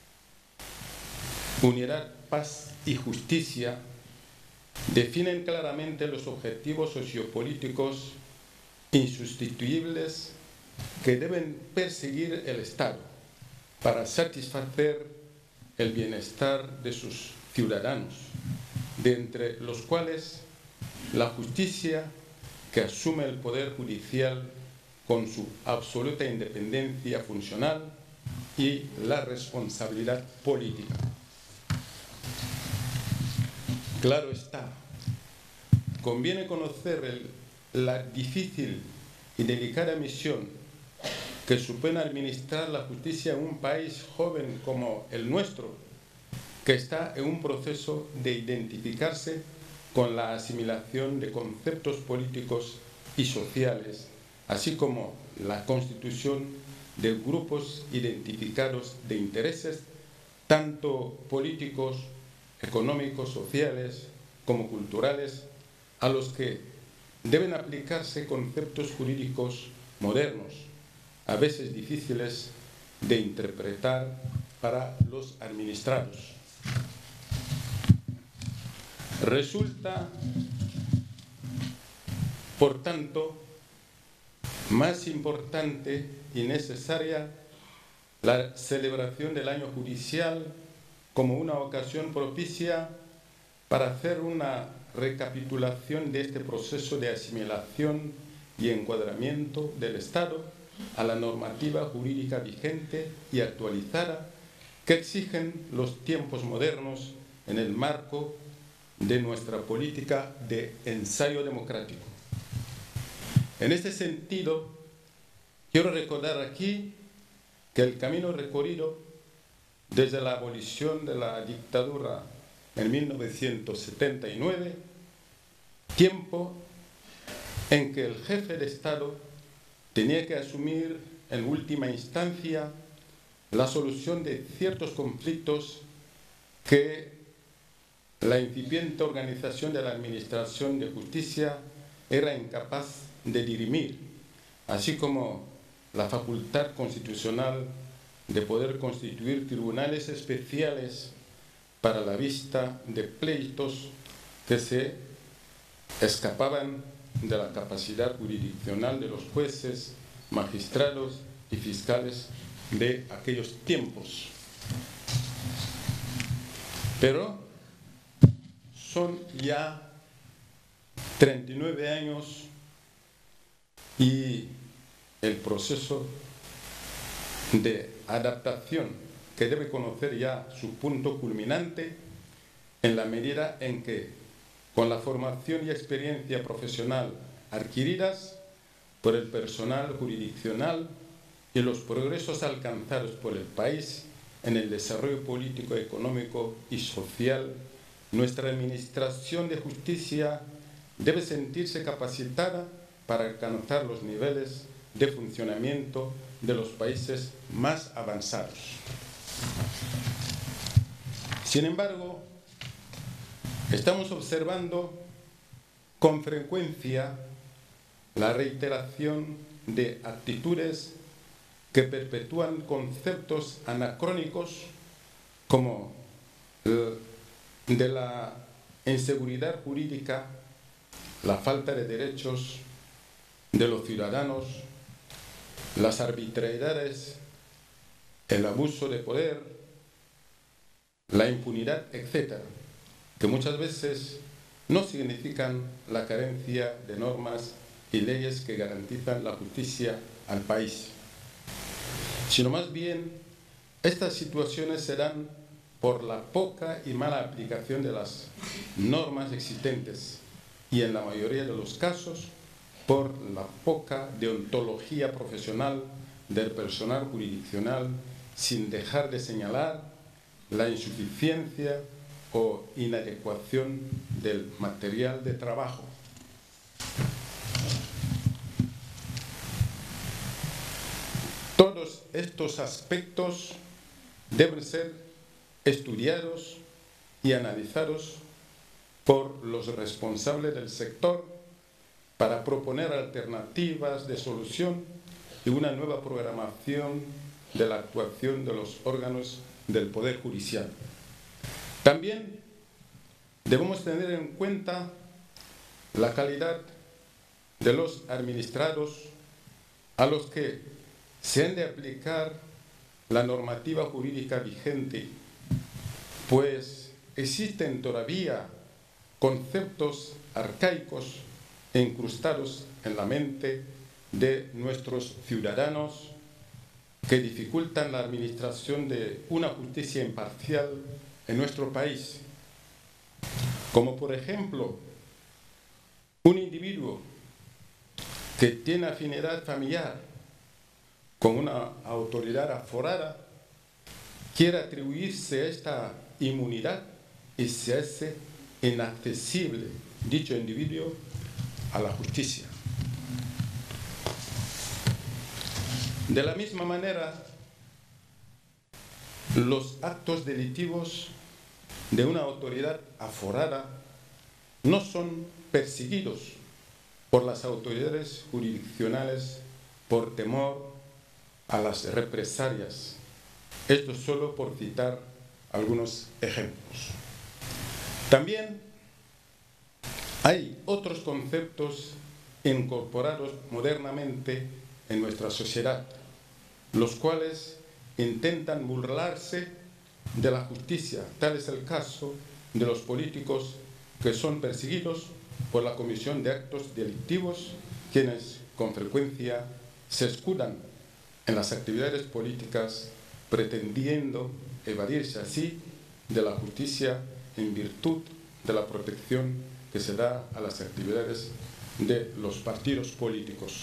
unidad, paz y justicia definen claramente los objetivos sociopolíticos insustituibles que deben perseguir el Estado para satisfacer el bienestar de sus ciudadanos, de entre los cuales la justicia que asume el Poder Judicial con su absoluta independencia funcional y la responsabilidad política. Claro está, conviene conocer el, la difícil y delicada misión que supone administrar la justicia en un país joven como el nuestro, que está en un proceso de identificarse con la asimilación de conceptos políticos y sociales, así como la constitución de grupos identificados de intereses, tanto políticos, económicos, sociales, como culturales, a los que deben aplicarse conceptos jurídicos modernos, a veces difíciles de interpretar para los administrados. Resulta, por tanto, más importante y necesaria la celebración del año judicial como una ocasión propicia para hacer una recapitulación de este proceso de asimilación y encuadramiento del Estado a la normativa jurídica vigente y actualizada que exigen los tiempos modernos en el marco de nuestra política de ensayo democrático. En este sentido, quiero recordar aquí que el camino recorrido desde la abolición de la dictadura en mil novecientos setenta y nueve, tiempo en que el jefe de Estado tenía que asumir en última instancia la solución de ciertos conflictos que la incipiente organización de la Administración de Justicia era incapaz de dirimir, así como la facultad constitucional de poder constituir tribunales especiales para la vista de pleitos que se escapaban de la capacidad jurisdiccional de los jueces, magistrados y fiscales de aquellos tiempos. Pero son ya treinta y nueve años y el proceso de adaptación que debe conocer ya su punto culminante en la medida en que, con la formación y experiencia profesional adquiridas por el personal jurisdiccional y los progresos alcanzados por el país en el desarrollo político, económico y social, nuestra Administración de Justicia debe sentirse capacitada para alcanzar los niveles de funcionamiento de los países más avanzados. Sin embargo, estamos observando con frecuencia la reiteración de actitudes que perpetúan conceptos anacrónicos como el de la inseguridad jurídica, la falta de derechos de los ciudadanos, las arbitrariedades, el abuso de poder, la impunidad, etcétera, que muchas veces no significan la carencia de normas y leyes que garantizan la justicia al país, sino más bien estas situaciones se dan por la poca y mala aplicación de las normas existentes y en la mayoría de los casos por la poca deontología profesional del personal jurisdiccional, sin dejar de señalar la insuficiencia o inadecuación del material de trabajo. Todos estos aspectos deben ser estudiados y analizados por los responsables del sector para proponer alternativas de solución y una nueva programación de la actuación de los órganos del Poder Judicial. También debemos tener en cuenta la calidad de los administrados a los que se han de aplicar la normativa jurídica vigente, pues existen todavía conceptos arcaicos e incrustados en la mente de nuestros ciudadanos que dificultan la administración de una justicia imparcial en nuestro país. Como por ejemplo, un individuo que tiene afinidad familiar con una autoridad aforada quiere atribuirse esta inmunidad y se hace inaccesible dicho individuo a la justicia. De la misma manera, los actos delictivos de una autoridad aforada no son perseguidos por las autoridades jurisdiccionales por temor a las represalias. Esto solo por citar algunos ejemplos. También hay otros conceptos incorporados modernamente en nuestra sociedad, los cuales intentan burlarse de la justicia. Tal es el caso de los políticos que son perseguidos por la comisión de actos delictivos, quienes con frecuencia se escudan en las actividades políticas pretendiendo evadirse así de la justicia en virtud de la protección que se da a las actividades de los partidos políticos.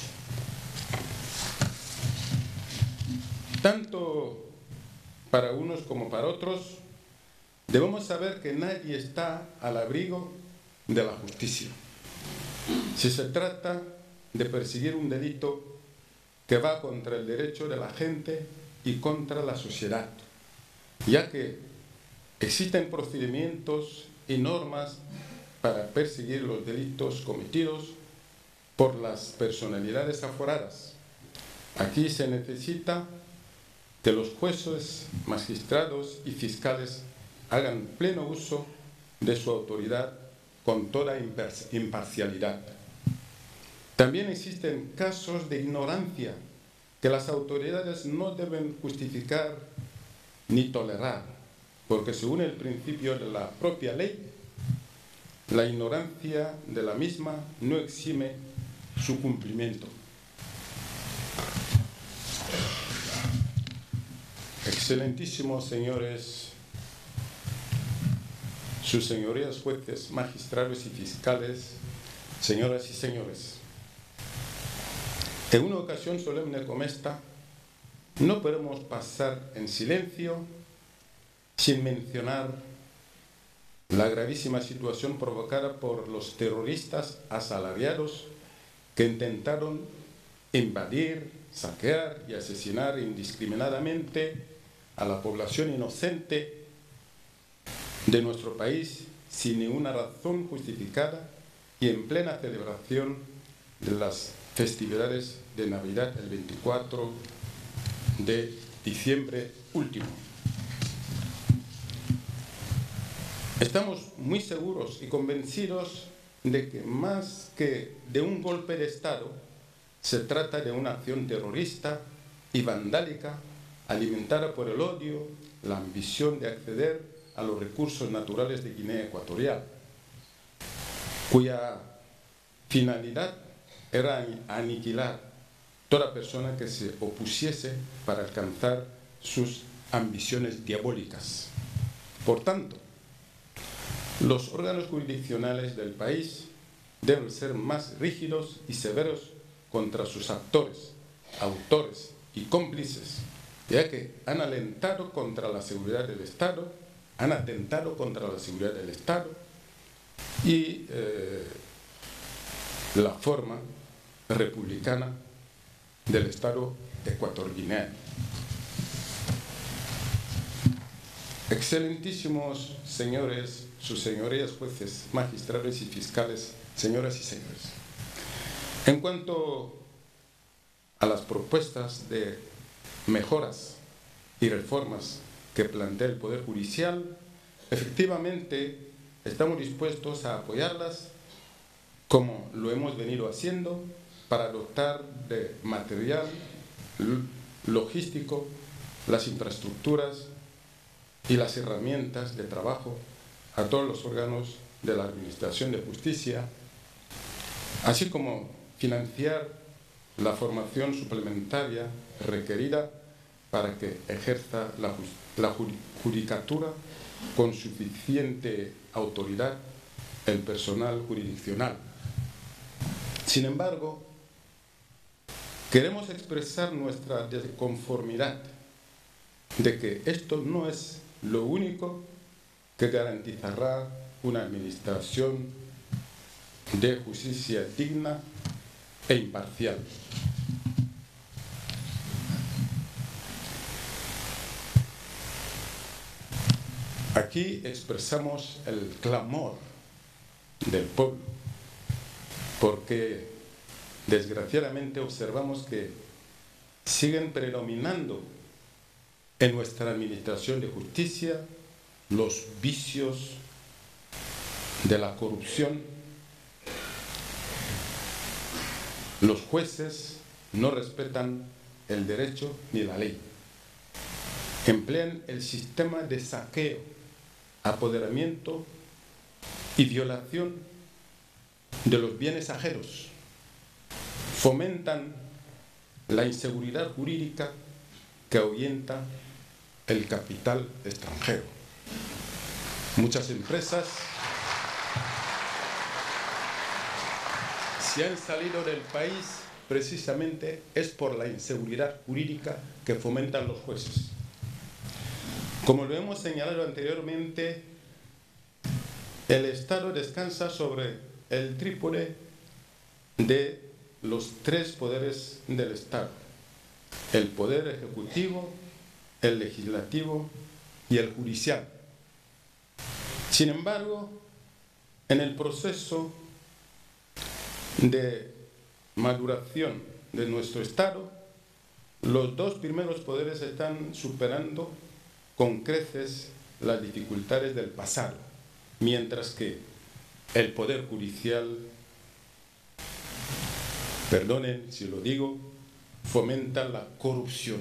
Tanto para unos como para otros, debemos saber que nadie está al abrigo de la justicia. Si se trata de perseguir un delito que va contra el derecho de la gente y contra la sociedad, ya que existen procedimientos y normas para perseguir los delitos cometidos por las personalidades aforadas. Aquí se necesita que los jueces, magistrados y fiscales hagan pleno uso de su autoridad con toda imparcialidad. También existen casos de ignorancia que las autoridades no deben justificar ni tolerar, porque según el principio de la propia ley, la ignorancia de la misma no exime su cumplimiento. Excelentísimos señores, sus señorías jueces, magistrados y fiscales, señoras y señores, en una ocasión solemne como esta, no podemos pasar en silencio sin mencionar la gravísima situación provocada por los terroristas asalariados que intentaron invadir, saquear y asesinar indiscriminadamente a la población inocente de nuestro país sin ninguna razón justificada y en plena celebración de las festividades de Navidad el veinticuatro de diciembre último. Estamos muy seguros y convencidos de que más que de un golpe de Estado, se trata de una acción terrorista y vandálica alimentada por el odio, la ambición de acceder a los recursos naturales de Guinea Ecuatorial, cuya finalidad era aniquilar toda persona que se opusiese para alcanzar sus ambiciones diabólicas. Por tanto, los órganos jurisdiccionales del país deben ser más rígidos y severos contra sus actores, autores y cómplices, ya que han alentado contra la seguridad del Estado, han atentado contra la seguridad del Estado y eh, la forma republicana del Estado ecuatoriano. Excelentísimos señores, sus señorías jueces, magistrados y fiscales, señoras y señores. En cuanto a las propuestas de mejoras y reformas que plantea el Poder Judicial, efectivamente estamos dispuestos a apoyarlas como lo hemos venido haciendo para dotar de material logístico las infraestructuras y las herramientas de trabajo a todos los órganos de la Administración de Justicia, así como financiar la formación suplementaria requerida para que ejerza la, la judicatura con suficiente autoridad el personal jurisdiccional. Sin embargo, queremos expresar nuestra desconformidad de que esto no es lo único que garantizará una administración de justicia digna e imparcial. Aquí expresamos el clamor del pueblo, porque desgraciadamente observamos que siguen predominando en nuestra administración de justicia los vicios de la corrupción. Los jueces no respetan el derecho ni la ley. Emplean el sistema de saqueo, apoderamiento y violación de los bienes ajenos. Fomentan la inseguridad jurídica que ahuyenta el capital extranjero. Muchas empresas si han salido del país precisamente es por la inseguridad jurídica que fomentan los jueces. Como lo hemos señalado anteriormente, el Estado descansa sobre el trípode de los tres poderes del Estado: el poder ejecutivo, el legislativo y el judicial. Sin embargo, en el proceso de maduración de nuestro Estado, los dos primeros poderes están superando con creces las dificultades del pasado, mientras que el Poder Judicial, perdonen si lo digo, fomenta la corrupción.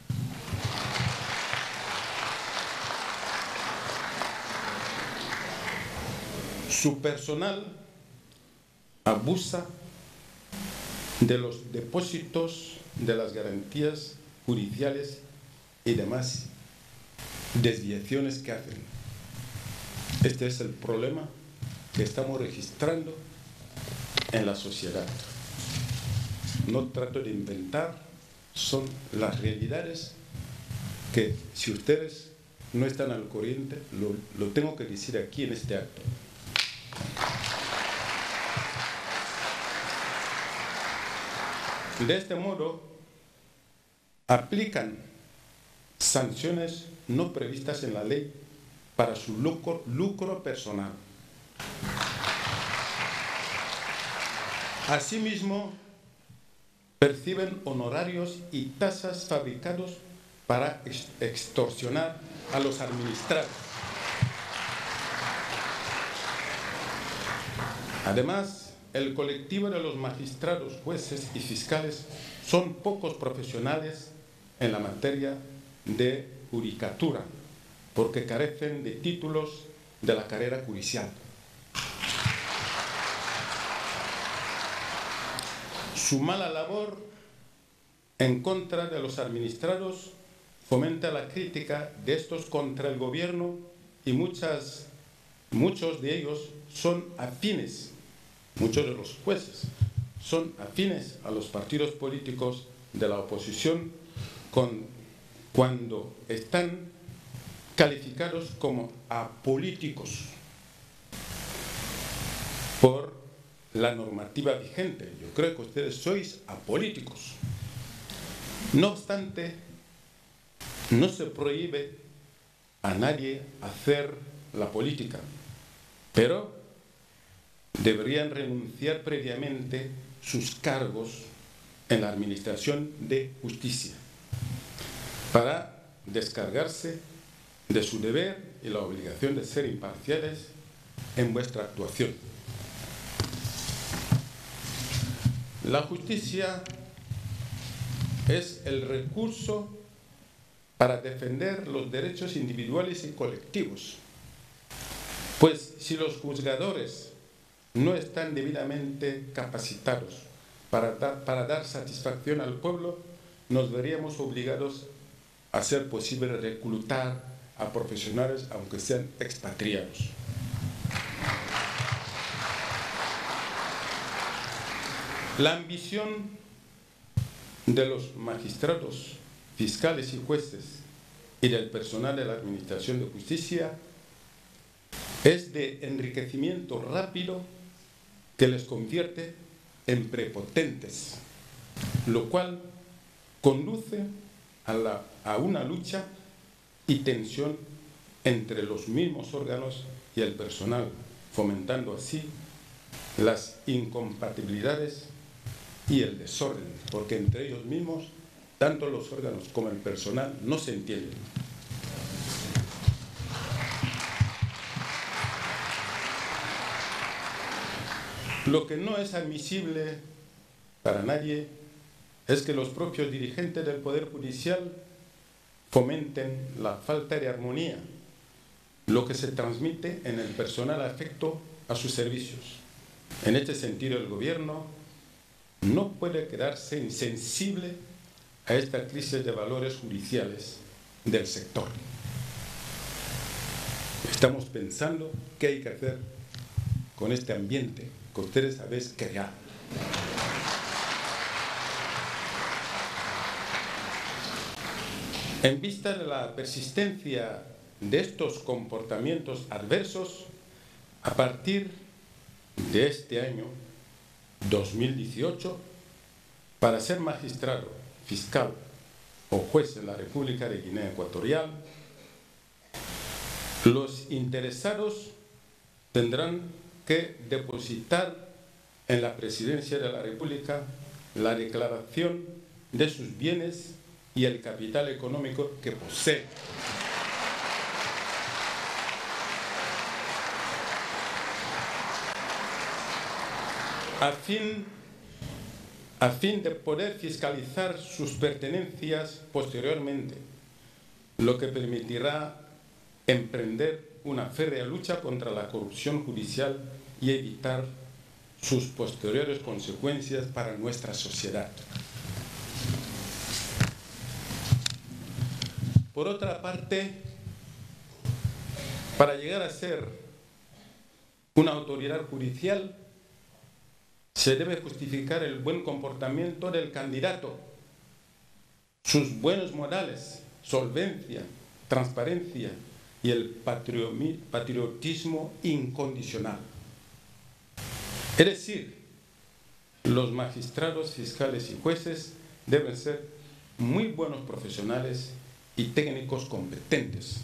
Su personal abusa de los depósitos de las garantías judiciales y demás desviaciones que hacen. Este es el problema que estamos registrando en la sociedad. No trato de inventar, son las realidades que, si ustedes no están al corriente, lo, lo tengo que decir aquí en este acto. De este modo, aplican sanciones no previstas en la ley para su lucro, lucro personal. Asimismo, perciben honorarios y tasas fabricados para extorsionar a los administrados. Además, el colectivo de los magistrados, jueces y fiscales son pocos profesionales en la materia de judicatura, porque carecen de títulos de la carrera judicial. Su mala labor en contra de los administrados fomenta la crítica de estos contra el gobierno y muchas, muchos de ellos son afines, muchos de los jueces son afines a los partidos políticos de la oposición con, cuando están calificados como apolíticos por la normativa vigente. Yo creo que ustedes sois apolíticos. No obstante, no se prohíbe a nadie hacer la política, pero deberían renunciar previamente sus cargos en la Administración de Justicia para descargarse de su deber y la obligación de ser imparciales en vuestra actuación. La justicia es el recurso para defender los derechos individuales y colectivos, pues si los juzgadores no están debidamente capacitados para dar, para dar satisfacción al pueblo, nos veríamos obligados a ser posible reclutar a profesionales, aunque sean expatriados. La ambición de los magistrados, fiscales y jueces y del personal de la Administración de Justicia es de enriquecimiento rápido que les convierte en prepotentes, lo cual conduce a, la, a una lucha y tensión entre los mismos órganos y el personal, fomentando así las incompatibilidades y el desorden, porque entre ellos mismos, tanto los órganos como el personal, no se entienden. Lo que no es admisible para nadie es que los propios dirigentes del Poder Judicial fomenten la falta de armonía, lo que se transmite en el personal afecto a sus servicios. En este sentido, el Gobierno no puede quedarse insensible a esta crisis de valores judiciales del sector. Estamos pensando qué hay que hacer con este ambiente que ustedes habéis creado. En vista de la persistencia de estos comportamientos adversos, a partir de este año dos mil dieciocho, para ser magistrado, fiscal o juez en la República de Guinea Ecuatorial, los interesados tendrán que depositar en la Presidencia de la República la declaración de sus bienes y el capital económico que posee. A fin, a fin de poder fiscalizar sus pertenencias posteriormente, lo que permitirá emprender una férrea lucha contra la corrupción judicial y evitar sus posteriores consecuencias para nuestra sociedad. Por otra parte, para llegar a ser una autoridad judicial, se debe justificar el buen comportamiento del candidato, sus buenos modales, solvencia, transparencia y el patriotismo incondicional. Es decir, los magistrados, fiscales y jueces deben ser muy buenos profesionales y técnicos competentes.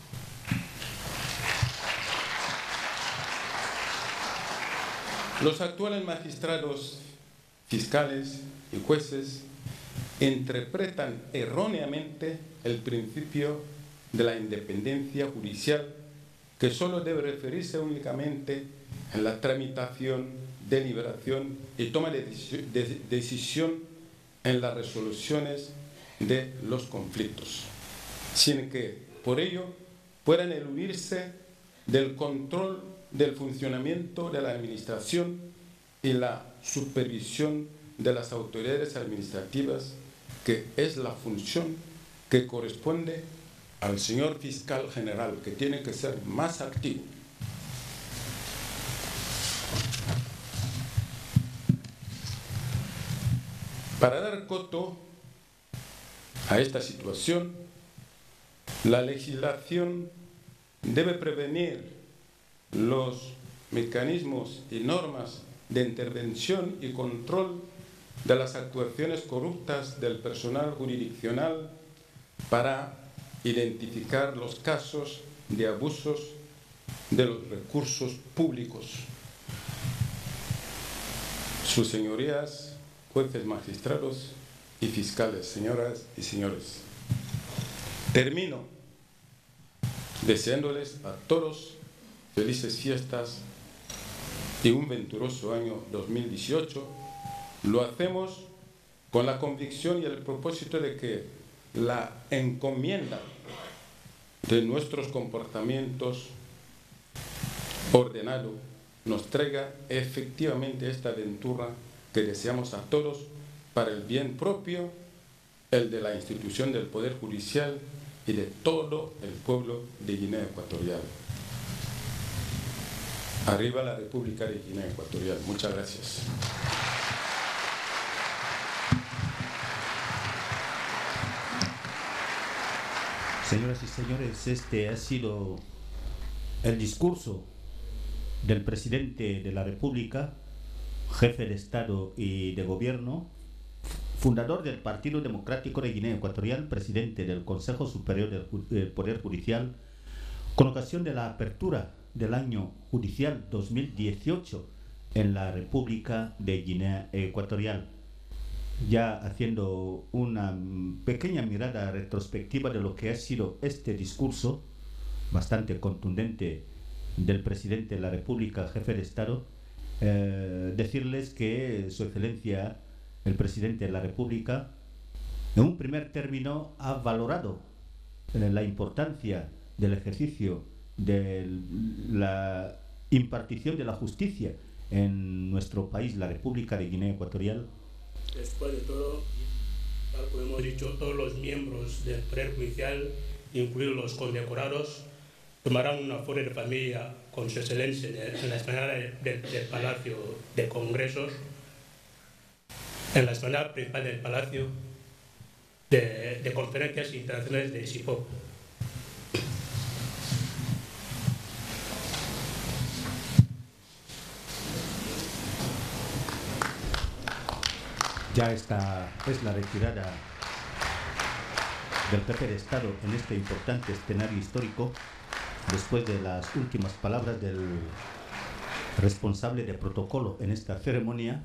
Los actuales magistrados, fiscales y jueces interpretan erróneamente el principio de la independencia judicial, que solo debe referirse únicamente en la tramitación, deliberación y toma de decisión en las resoluciones de los conflictos, sin que por ello puedan eludirse del control del funcionamiento de la administración y la supervisión de las autoridades administrativas, que es la función que corresponde al señor fiscal general, que tiene que ser más activo. Para dar coto a esta situación, la legislación debe prevenir los mecanismos y normas de intervención y control de las actuaciones corruptas del personal jurisdiccional para identificar los casos de abusos de los recursos públicos. Sus señorías, jueces, magistrados y fiscales, señoras y señores, termino deseándoles a todos felices fiestas y un venturoso año dos mil dieciocho. Lo hacemos con la convicción y el propósito de que la encomienda de nuestros comportamientos ordenado nos traiga efectivamente esta aventura que deseamos a todos para el bien propio, el de la institución del Poder Judicial y de todo el pueblo de Guinea Ecuatorial. Arriba la República de Guinea Ecuatorial. Muchas gracias. Señoras y señores, este ha sido el discurso del presidente de la República, jefe de Estado y de Gobierno, fundador del Partido Democrático de Guinea Ecuatorial, presidente del Consejo Superior del Poder Judicial, con ocasión de la apertura del año judicial dos mil dieciocho en la República de Guinea Ecuatorial. Ya haciendo una pequeña mirada retrospectiva de lo que ha sido este discurso bastante contundente del presidente de la República, jefe de Estado, eh, decirles que Su Excelencia, el presidente de la República, en un primer término ha valorado eh, la importancia del ejercicio de la impartición de la justicia en nuestro país, la República de Guinea Ecuatorial. Después de todo, tal como hemos dicho, todos los miembros del Poder Judicial, incluidos los condecorados, tomarán una foto de familia con Su Excelencia en la explanada del, del Palacio de Congresos, en la explanada principal del Palacio de, de Conferencias Internacionales de SIPOP. Ya esta es la retirada del jefe de Estado en este importante escenario histórico, después de las últimas palabras del responsable de protocolo en esta ceremonia.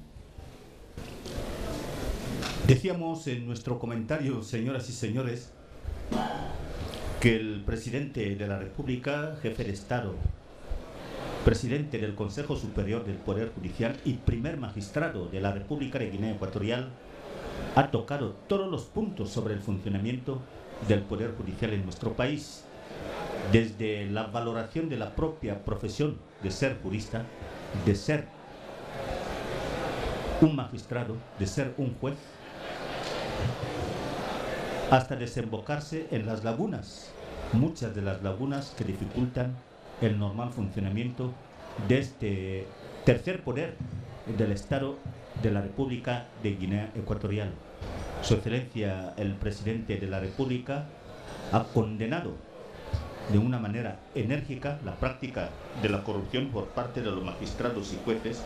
Decíamos en nuestro comentario, señoras y señores, que el presidente de la República, jefe de Estado, presidente del Consejo Superior del Poder Judicial y primer magistrado de la República de Guinea Ecuatorial, ha tocado todos los puntos sobre el funcionamiento del Poder Judicial en nuestro país, desde la valoración de la propia profesión de ser jurista, de ser un magistrado, de ser un juez, hasta desembocarse en las lagunas, muchas de las lagunas que dificultan el normal funcionamiento de este tercer poder del Estado de la República de Guinea Ecuatorial. Su Excelencia, el presidente de la República, ha condenado de una manera enérgica la práctica de la corrupción por parte de los magistrados y jueces,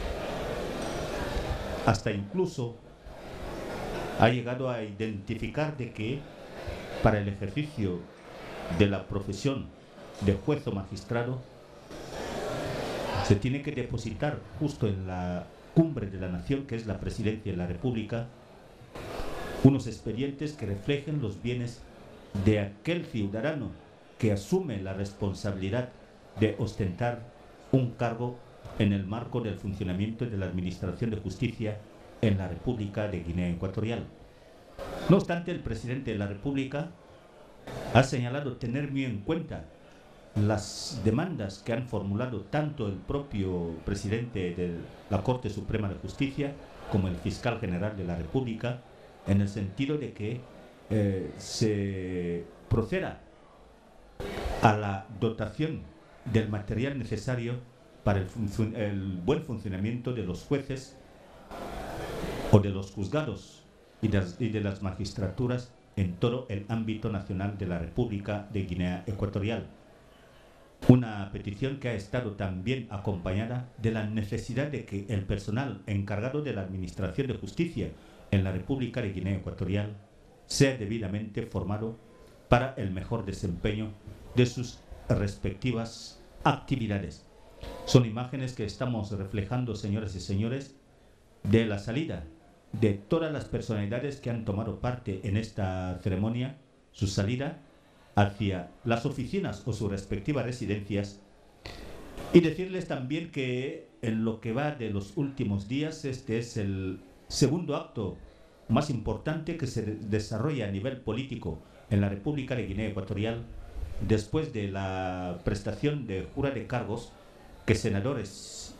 hasta incluso ha llegado a identificar de que para el ejercicio de la profesión de juez o magistrado se tiene que depositar justo en la cumbre de la nación, que es la presidencia de la República, unos expedientes que reflejen los bienes de aquel ciudadano que asume la responsabilidad de ostentar un cargo en el marco del funcionamiento de la Administración de Justicia en la República de Guinea Ecuatorial. No obstante, el presidente de la República ha señalado tener muy en cuenta las demandas que han formulado tanto el propio presidente de la Corte Suprema de Justicia como el fiscal general de la República, en el sentido de que eh, se proceda a la dotación del material necesario para el, el buen funcionamiento de los jueces o de los juzgados y de, y de las magistraturas en todo el ámbito nacional de la República de Guinea Ecuatorial. Una petición que ha estado también acompañada de la necesidad de que el personal encargado de la Administración de Justicia en la República de Guinea Ecuatorial sea debidamente formado para el mejor desempeño de sus respectivas actividades. Son imágenes que estamos reflejando, señoras y señores, de la salida de todas las personalidades que han tomado parte en esta ceremonia, su salida hacia las oficinas o sus respectivas residencias, y decirles también que en lo que va de los últimos días, este es el segundo acto más importante que se desarrolla a nivel político en la República de Guinea Ecuatorial, después de la prestación de jura de cargos que senadores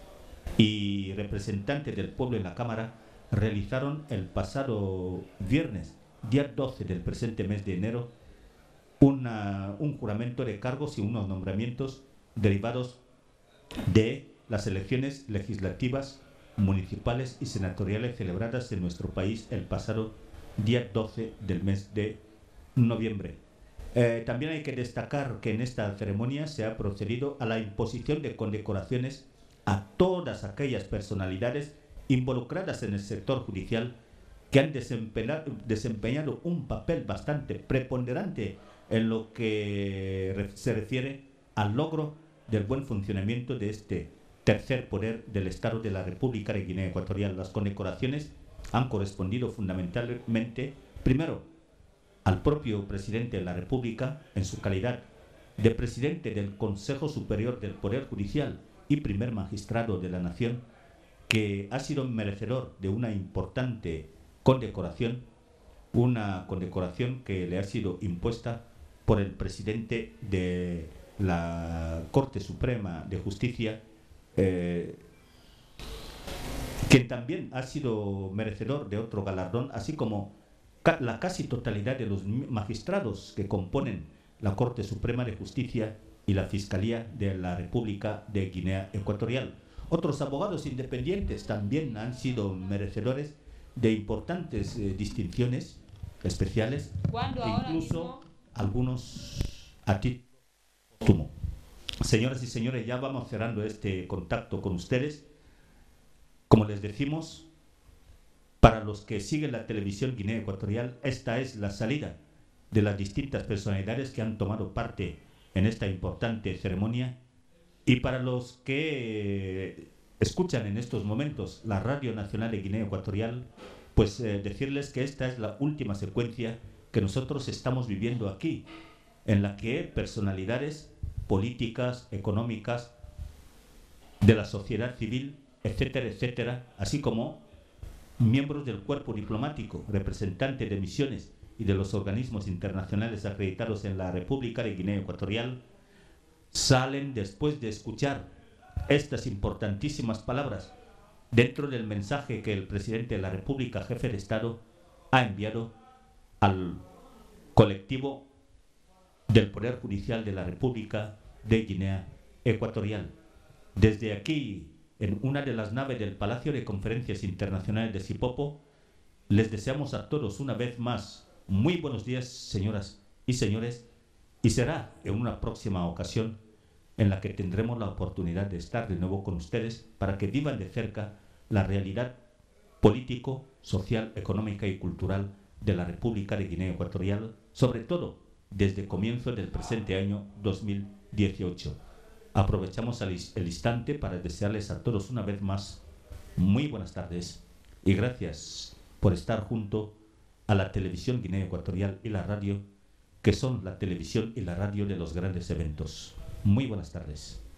y representantes del pueblo en la Cámara realizaron el pasado viernes, día doce del presente mes de enero, una, un juramento de cargos y unos nombramientos derivados de las elecciones legislativas, municipales y senatoriales celebradas en nuestro país el pasado día doce del mes de noviembre. Eh, también hay que destacar que en esta ceremonia se ha procedido a la imposición de condecoraciones a todas aquellas personalidades involucradas en el sector judicial que han desempeñado, desempeñado un papel bastante preponderante en lo que se refiere al logro del buen funcionamiento de este tercer poder del Estado de la República de Guinea Ecuatorial. Las condecoraciones han correspondido fundamentalmente, primero, al propio presidente de la República en su calidad de presidente del Consejo Superior del Poder Judicial y primer magistrado de la Nación, que ha sido merecedor de una importante condecoración, una condecoración que le ha sido impuesta por el presidente de la Corte Suprema de Justicia, eh, quien también ha sido merecedor de otro galardón, así como ca la casi totalidad de los magistrados que componen la Corte Suprema de Justicia y la Fiscalía de la República de Guinea Ecuatorial. Otros abogados independientes también han sido merecedores de importantes eh, distinciones especiales, e incluso algunos a título póstumo. Señoras y señores, ya vamos cerrando este contacto con ustedes. Como les decimos, para los que siguen la televisión Guinea Ecuatorial, esta es la salida de las distintas personalidades que han tomado parte en esta importante ceremonia, y para los que escuchan en estos momentos la Radio Nacional de Guinea Ecuatorial, pues eh, decirles que esta es la última secuencia que nosotros estamos viviendo aquí, en la que personalidades políticas, económicas, de la sociedad civil, etcétera, etcétera, así como miembros del cuerpo diplomático, representantes de misiones y de los organismos internacionales acreditados en la República de Guinea Ecuatorial, salen después de escuchar estas importantísimas palabras dentro del mensaje que el presidente de la República, jefe de Estado, ha enviado al colectivo del Poder Judicial de la República de Guinea Ecuatorial. Desde aquí, en una de las naves del Palacio de Conferencias Internacionales de Sipopo, les deseamos a todos una vez más muy buenos días, señoras y señores, y será en una próxima ocasión en la que tendremos la oportunidad de estar de nuevo con ustedes para que vivan de cerca la realidad político, social, económica y cultural de la República de Guinea Ecuatorial, sobre todo desde el comienzo del presente año dos mil dieciocho. Aprovechamos el instante para desearles a todos una vez más muy buenas tardes y gracias por estar junto a la televisión Guinea Ecuatorial y la radio, que son la televisión y la radio de los grandes eventos. Muy buenas tardes.